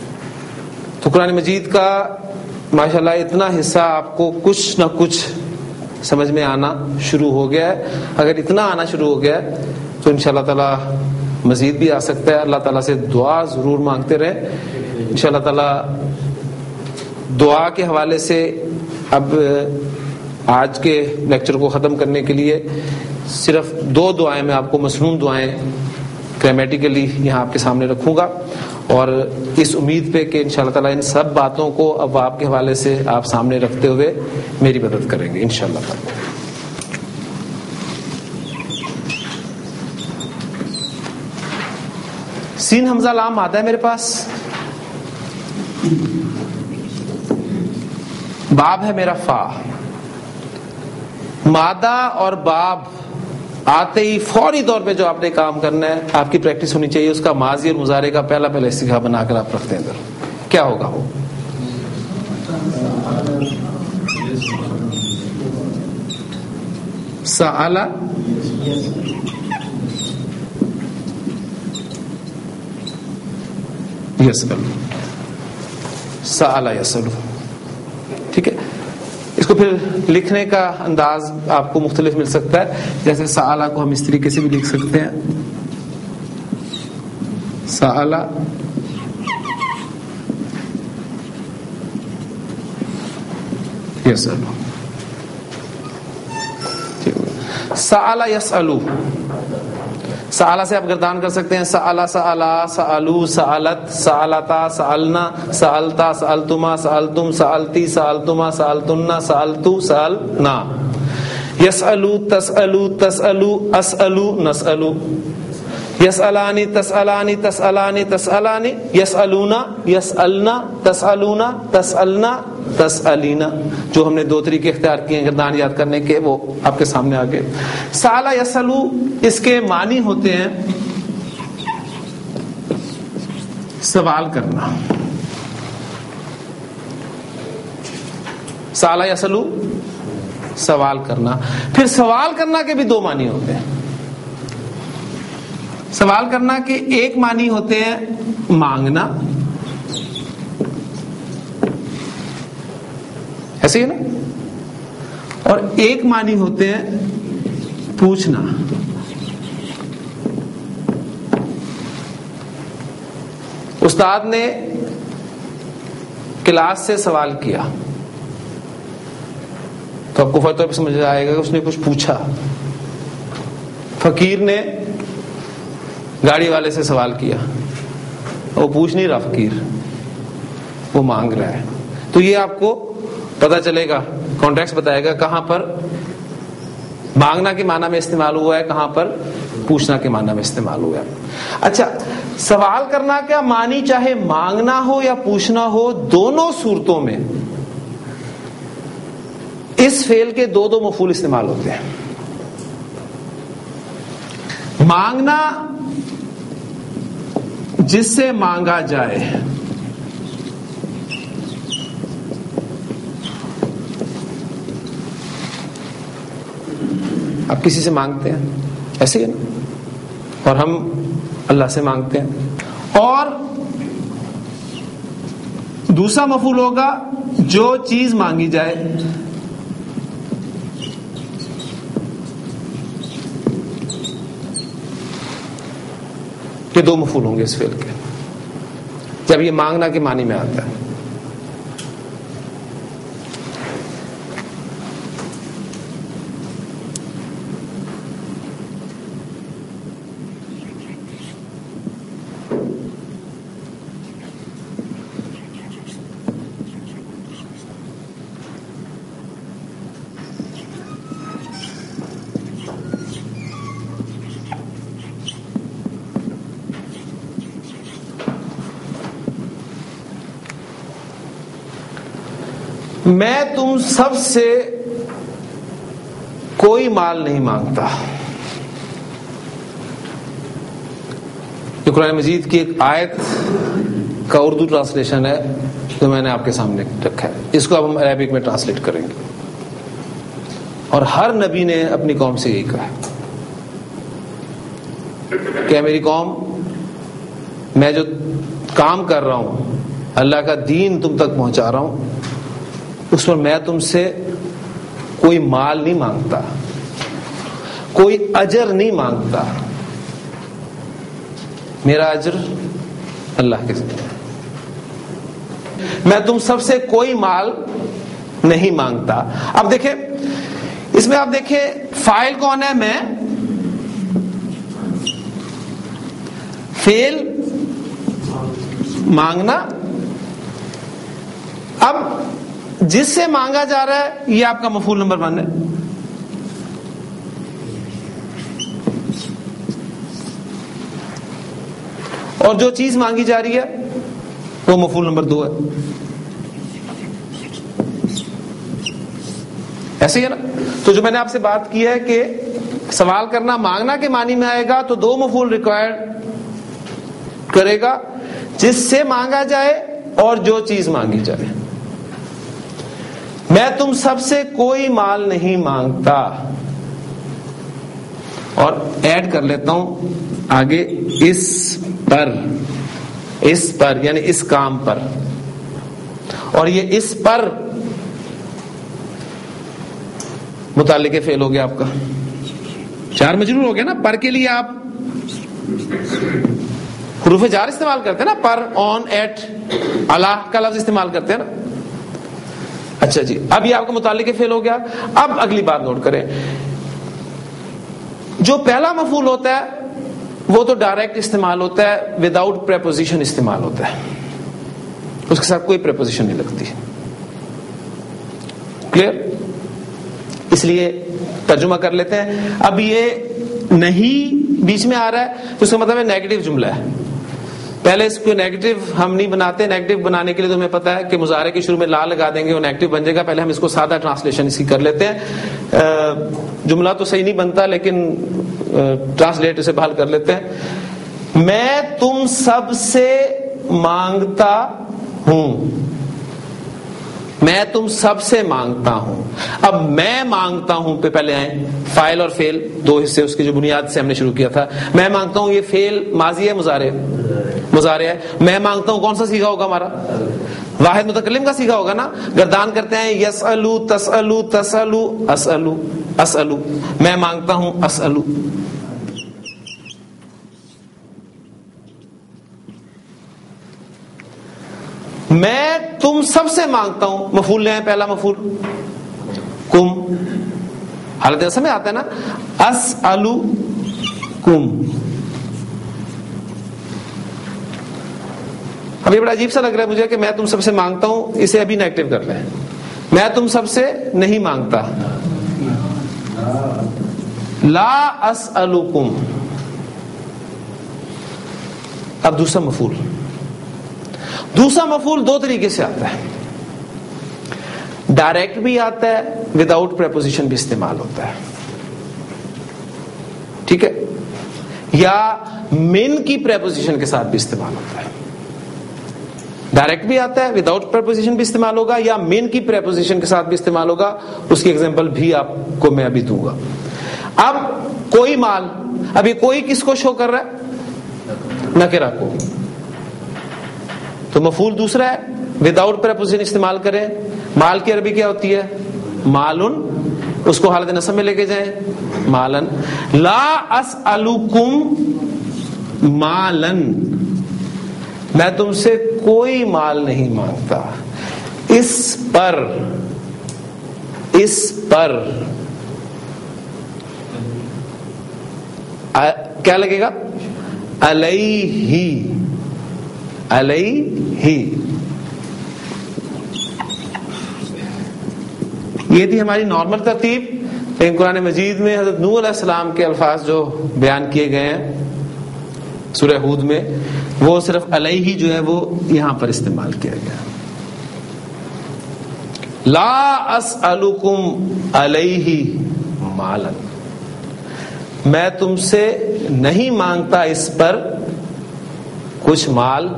تو قرآن مجید کا ماشاءاللہ اتنا حصہ آپ کو کچھ نہ کچھ سمجھ میں آنا شروع ہو گیا ہے. اگر اتنا آنا شروع ہو گیا ہے تو انشاءاللہ تعالی مزید بھی آ سکتا ہے. اللہ تعالیٰ سے دعا ضرور مانگتے رہیں. انشاءاللہ تعالی دعا کے حوالے سے اب آج کے لیکچر کو ختم کرنے کے لیے صرف 2 دعائیں میں آپ کو مسنون دعائیں گرامیٹیکلی یہاں آپ کے سامنے رکھوں گا, اور اس امید پہ کہ انشاءاللہ تعالی ان سب باتوں کو اب آپ کے حوالے سے آپ سامنے رکھتے ہوئے میری مدد کریں گے انشاءاللہ تعالی. سین حمزہ لام آتا ہے میرے پاس, باب ہے میرا فا. مادہ اور باب آتے ہی فوری طور پہ جو آپ نے کام کرنا ہے, آپ کی پریکٹس ہونی چاہیے, اس کا ماضی اور مضارع کا پہلا استیغا بنا کر آپ رکھتے ہیں ادھر. کیا ہوگا وہ؟ سأل یسأل, سأل یسأل. ٹھیک ہے, اس کو پھر لکھنے کا انداز آپ کو مختلف مل سکتا ہے. جیسے سآلہ کو ہم اس طریقے سے بھی لکھ سکتے ہیں, سآلہ یسأل. سآلہ یسألو, سآلہ سے آپ گردان کر سکتے ہیں سآلہ سآلا, سآلو, سآلت, سآلتا, سآلنا, سآلتا, سآلتما, سآلتم, سآلتی, سآلتما, سآلتنا, سآلتو, سآلنا. یسألو, تسألو, تسألو, اسألو, نسألو. یسألانی, تسألانی, تسألانی, تسألانی. یسألونا, یسألنا, تسألونا, تسألنا, تسألینا. جو ہم نے 2 طریقے اختیار کیے ہیں گردان یاد کرنے کے, وہ آپ کے سامنے آگے. سألہ یسألو, اس کے معنی ہوتے ہیں سوال کرنا. سألہ یسألو سوال کرنا. پھر سوال کرنا کے بھی 2 معنی ہوتے ہیں. سوال کرنا کے ایک معنی ہوتے ہیں مانگنا, ایسے ہی نا, اور ایک معنی ہوتے ہیں پوچھنا. استاد نے کلاس سے سوال کیا تو آپ کو فوری طور پہ سمجھ آئے گا کہ اس نے کچھ پوچھا. فقیر نے گاڑی والے سے سوال کیا, وہ پوچھ نہیں رہا فقیر, وہ مانگ رہا ہے. تو یہ آپ کو پتا چلے گا, کانٹیکسٹ بتائے گا کہاں پر مانگنا کے معنی میں استعمال ہوا ہے, کہاں پر پوچھنا کے معنی میں استعمال ہوا ہے. اچھا, سوال کرنا کا معنی چاہے مانگنا ہو یا پوچھنا ہو, دونوں صورتوں میں اس فعل کے 2 مفعول استعمال ہوتے ہیں. مانگنا جس سے مانگا جائے, آپ کسی سے مانگتے ہیں ایسے ہی نا, اور ہم اللہ سے مانگتے ہیں. اور دوسرا مفعول ہوگا جو چیز مانگی جائے. یہ 2 مفعول ہوں گے اس فعل کے جب یہ مانگنا کے معنی میں آتا ہے. میں تم سب سے کوئی مال نہیں مانگتا. یہ قرآن مجید کی ایک آیت کا اردو ٹرانسلیشن ہے جو میں نے آپ کے سامنے رکھا ہے. اس کو اب ہم عربک میں ٹرانسلیٹ کریں گے. اور ہر نبی نے اپنی قوم سے یہی کہا کہ میری قوم, میں جو کام کر رہا ہوں اللہ کا دین تم تک پہنچا رہا ہوں، اس پر میں تم سے کوئی مال نہیں مانگتا، کوئی اجر نہیں مانگتا، میرا اجر اللہ کے ذمہ ہے، میں تم سب سے کوئی مال نہیں مانگتا۔ اب دیکھیں اس میں، آپ دیکھیں فاعل کون ہے؟ میں، فعل مانگنا، اب جس سے مانگا جا رہا ہے یہ آپ کا مفعول نمبر 1 ہے، اور جو چیز مانگی جا رہی ہے وہ مفعول نمبر 2 ہے، ایسے ہی ہے نا؟ تو جو میں نے آپ سے بات کی ہے کہ سوال کرنا مانگنا کے معنی میں آئے گا تو 2 مفعول ریکوائرڈ کرے گا، جس سے مانگا جائے اور جو چیز مانگی جائے۔ میں تم سب سے کوئی مال نہیں مانگتا، اور ایڈ کر لیتا ہوں آگے، اس پر یعنی اس کام پر، اور یہ اس پر متعلق فعل ہو گیا آپ کا، 4 مجرور ہو گیا نا۔ پر کے لیے آپ حروف جار استعمال کرتے ہیں نا، پر، آن، ایٹ، علی کا لفظ استعمال کرتے ہیں نا۔ اچھا جی، اب یہ آپ کا متعلق فعل ہو گیا۔ اب اگلی بات نوٹ کریں، جو پہلا مفعول ہوتا ہے وہ تو ڈائریکٹ استعمال ہوتا ہے، وداؤٹ پریپوزیشن استعمال ہوتا ہے، اس کے ساتھ کوئی پریپوزیشن نہیں لگتی، کلیئر؟ اس لیے ترجمہ کر لیتے ہیں۔ اب یہ نہیں بیچ میں آ رہا ہے تو اس کا مطلب ہے نیگیٹو جملہ ہے۔ پہلے اس کو نیگیٹو ہم نہیں بناتے، نیگیٹو بنانے کے لیے تو ہمیں پتا ہے کہ مضارع کے شروع میں لا لگا دیں گے، وہ نیگیٹو بن جائے گا۔ پہلے ہم اس کو سادہ ٹرانسلیشن اس کی کر لیتے ہیں، جملہ تو صحیح نہیں بنتا لیکن ٹرانسلیٹ اسے بحال کر لیتے ہیں۔ میں تم سب سے مانگتا ہوں، میں تم سب سے مانگتا ہوں۔ اب میں مانگتا ہوں پہ پہلے آئیں، فاعل اور فعل 2 حصے اس کے جو بنیاد سے ہم نے شروع کیا تھا۔ میں مانگتا ہوں، یہ فعل ماضی ہے مضارع؟ مضارع ہے۔ میں مانگتا ہوں کون سا صیغہ ہوگا ہمارا؟ واحد متکلم کا صیغہ ہوگا نا۔ گردان کرتے ہیں یسألو، تسألو، تسألو، اسألو، اسألو، میں مانگتا ہوں، اسألو۔ میں تم سب سے مانگتا ہوں، مفعول لے ہیں، پہلا مفعول کم، حالت ایسا میں آتا ہے نا، اسألکم۔ اب یہ بڑا عجیب سا لگ رہا ہے مجھے کہ میں تم سب سے مانگتا ہوں، اسے ابھی نیگیٹو کر لیں، میں تم سب سے نہیں مانگتا، لا اسألکم۔ اب دوسرا مفعول، دوسرا مفعول 2 طریقے سے آتا ہے، ڈائریکٹ بھی آتا ہے، وداؤٹ پریپوزیشن بھی استعمال ہوتا ہے، ٹھیک ہے، یا من کی پریپوزیشن کے ساتھ بھی استعمال ہوتا ہے۔ ڈائریکٹ بھی آتا ہے، وداؤٹ پریپوزیشن بھی استعمال ہوگا، یا من کی پریپوزیشن کے ساتھ بھی استعمال ہوگا۔ اس کی ایگزامپل بھی آپ کو میں ابھی دوں گا۔ اب کوئی مال، ابھی کوئی کس کو شو کر رہا ہے؟ نکرہ کو، تو مفعول دوسرا ہے، وداؤٹ پریپوزیشن استعمال کریں۔ مال کی عربی کیا ہوتی ہے؟ مالن، اس کو حالت نصب میں لے کے جائیں، مالن۔ لا اسألکم مالن، میں تم سے کوئی مال نہیں مانگتا، اس پر، اس پر کیا لگے گا؟ علیہ، علیہ۔ یہ تھی ہماری نارمل ترتیب، لیکن قرآن مجید میں حضرت نوح علیہ السلام کے الفاظ جو بیان کیے گئے ہیں سورہ ہود میں، وہ صرف علیہ جو ہے وہ یہاں پر استعمال کیا گیا۔ لا اسألکم علیہ مالا، میں تم سے نہیں مانگتا اس پر کچھ مال،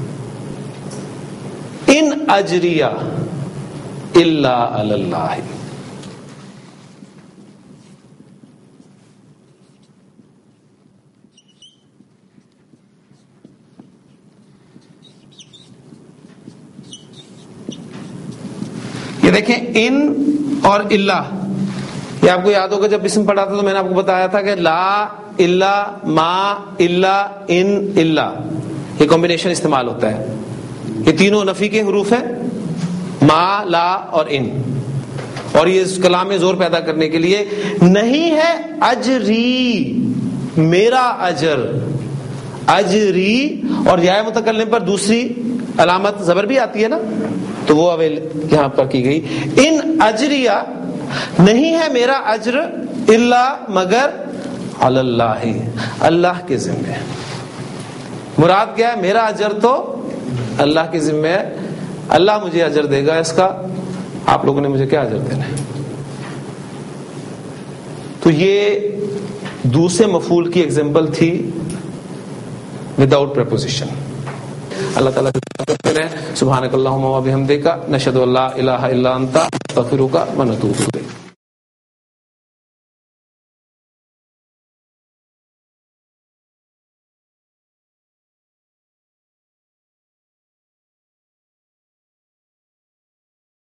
ان اجریہ الا علی اللہ۔ کہ دیکھیں ان اور اللہ، یہ آپ کو یاد ہوگا جب اسم پڑھا تھا تو میں نے آپ کو بتایا تھا کہ لا، اللہ، ما، اللہ، ان، اللہ، یہ کمبینیشن استعمال ہوتا ہے. یہ تینوں نفی کے حروف ہیں، ما، لا اور ان. اور یہ اس کلام میں زور پیدا کرنے کے لیے نہیں ہے اجری، میرا اجر، اجری. اور یا متکلم پر دوسری علامت زبر بھی آتی ہے نا، تو وہ اویل یہاں پر کی گئی. ان اجریہ، نہیں ہے میرا اجر، اللہ مگر علی اللہ، اللہ کے ذمہ. مراد کیا ہے؟ میرا اجر تو اللہ کے ذمہ ہے، اللہ مجھے اجر دے گا اس کا، آپ لوگوں نے مجھے کیا اجر دینا ہے. تو یہ دوسرے مفعول کی ایگزامپل تھی وداؤٹ پریپوزیشن. اللہ تعالیٰ سے سبحانک اللہم و بحمدک نشہد ان لا الہ الا انت نستغفرک و نتوب الیک.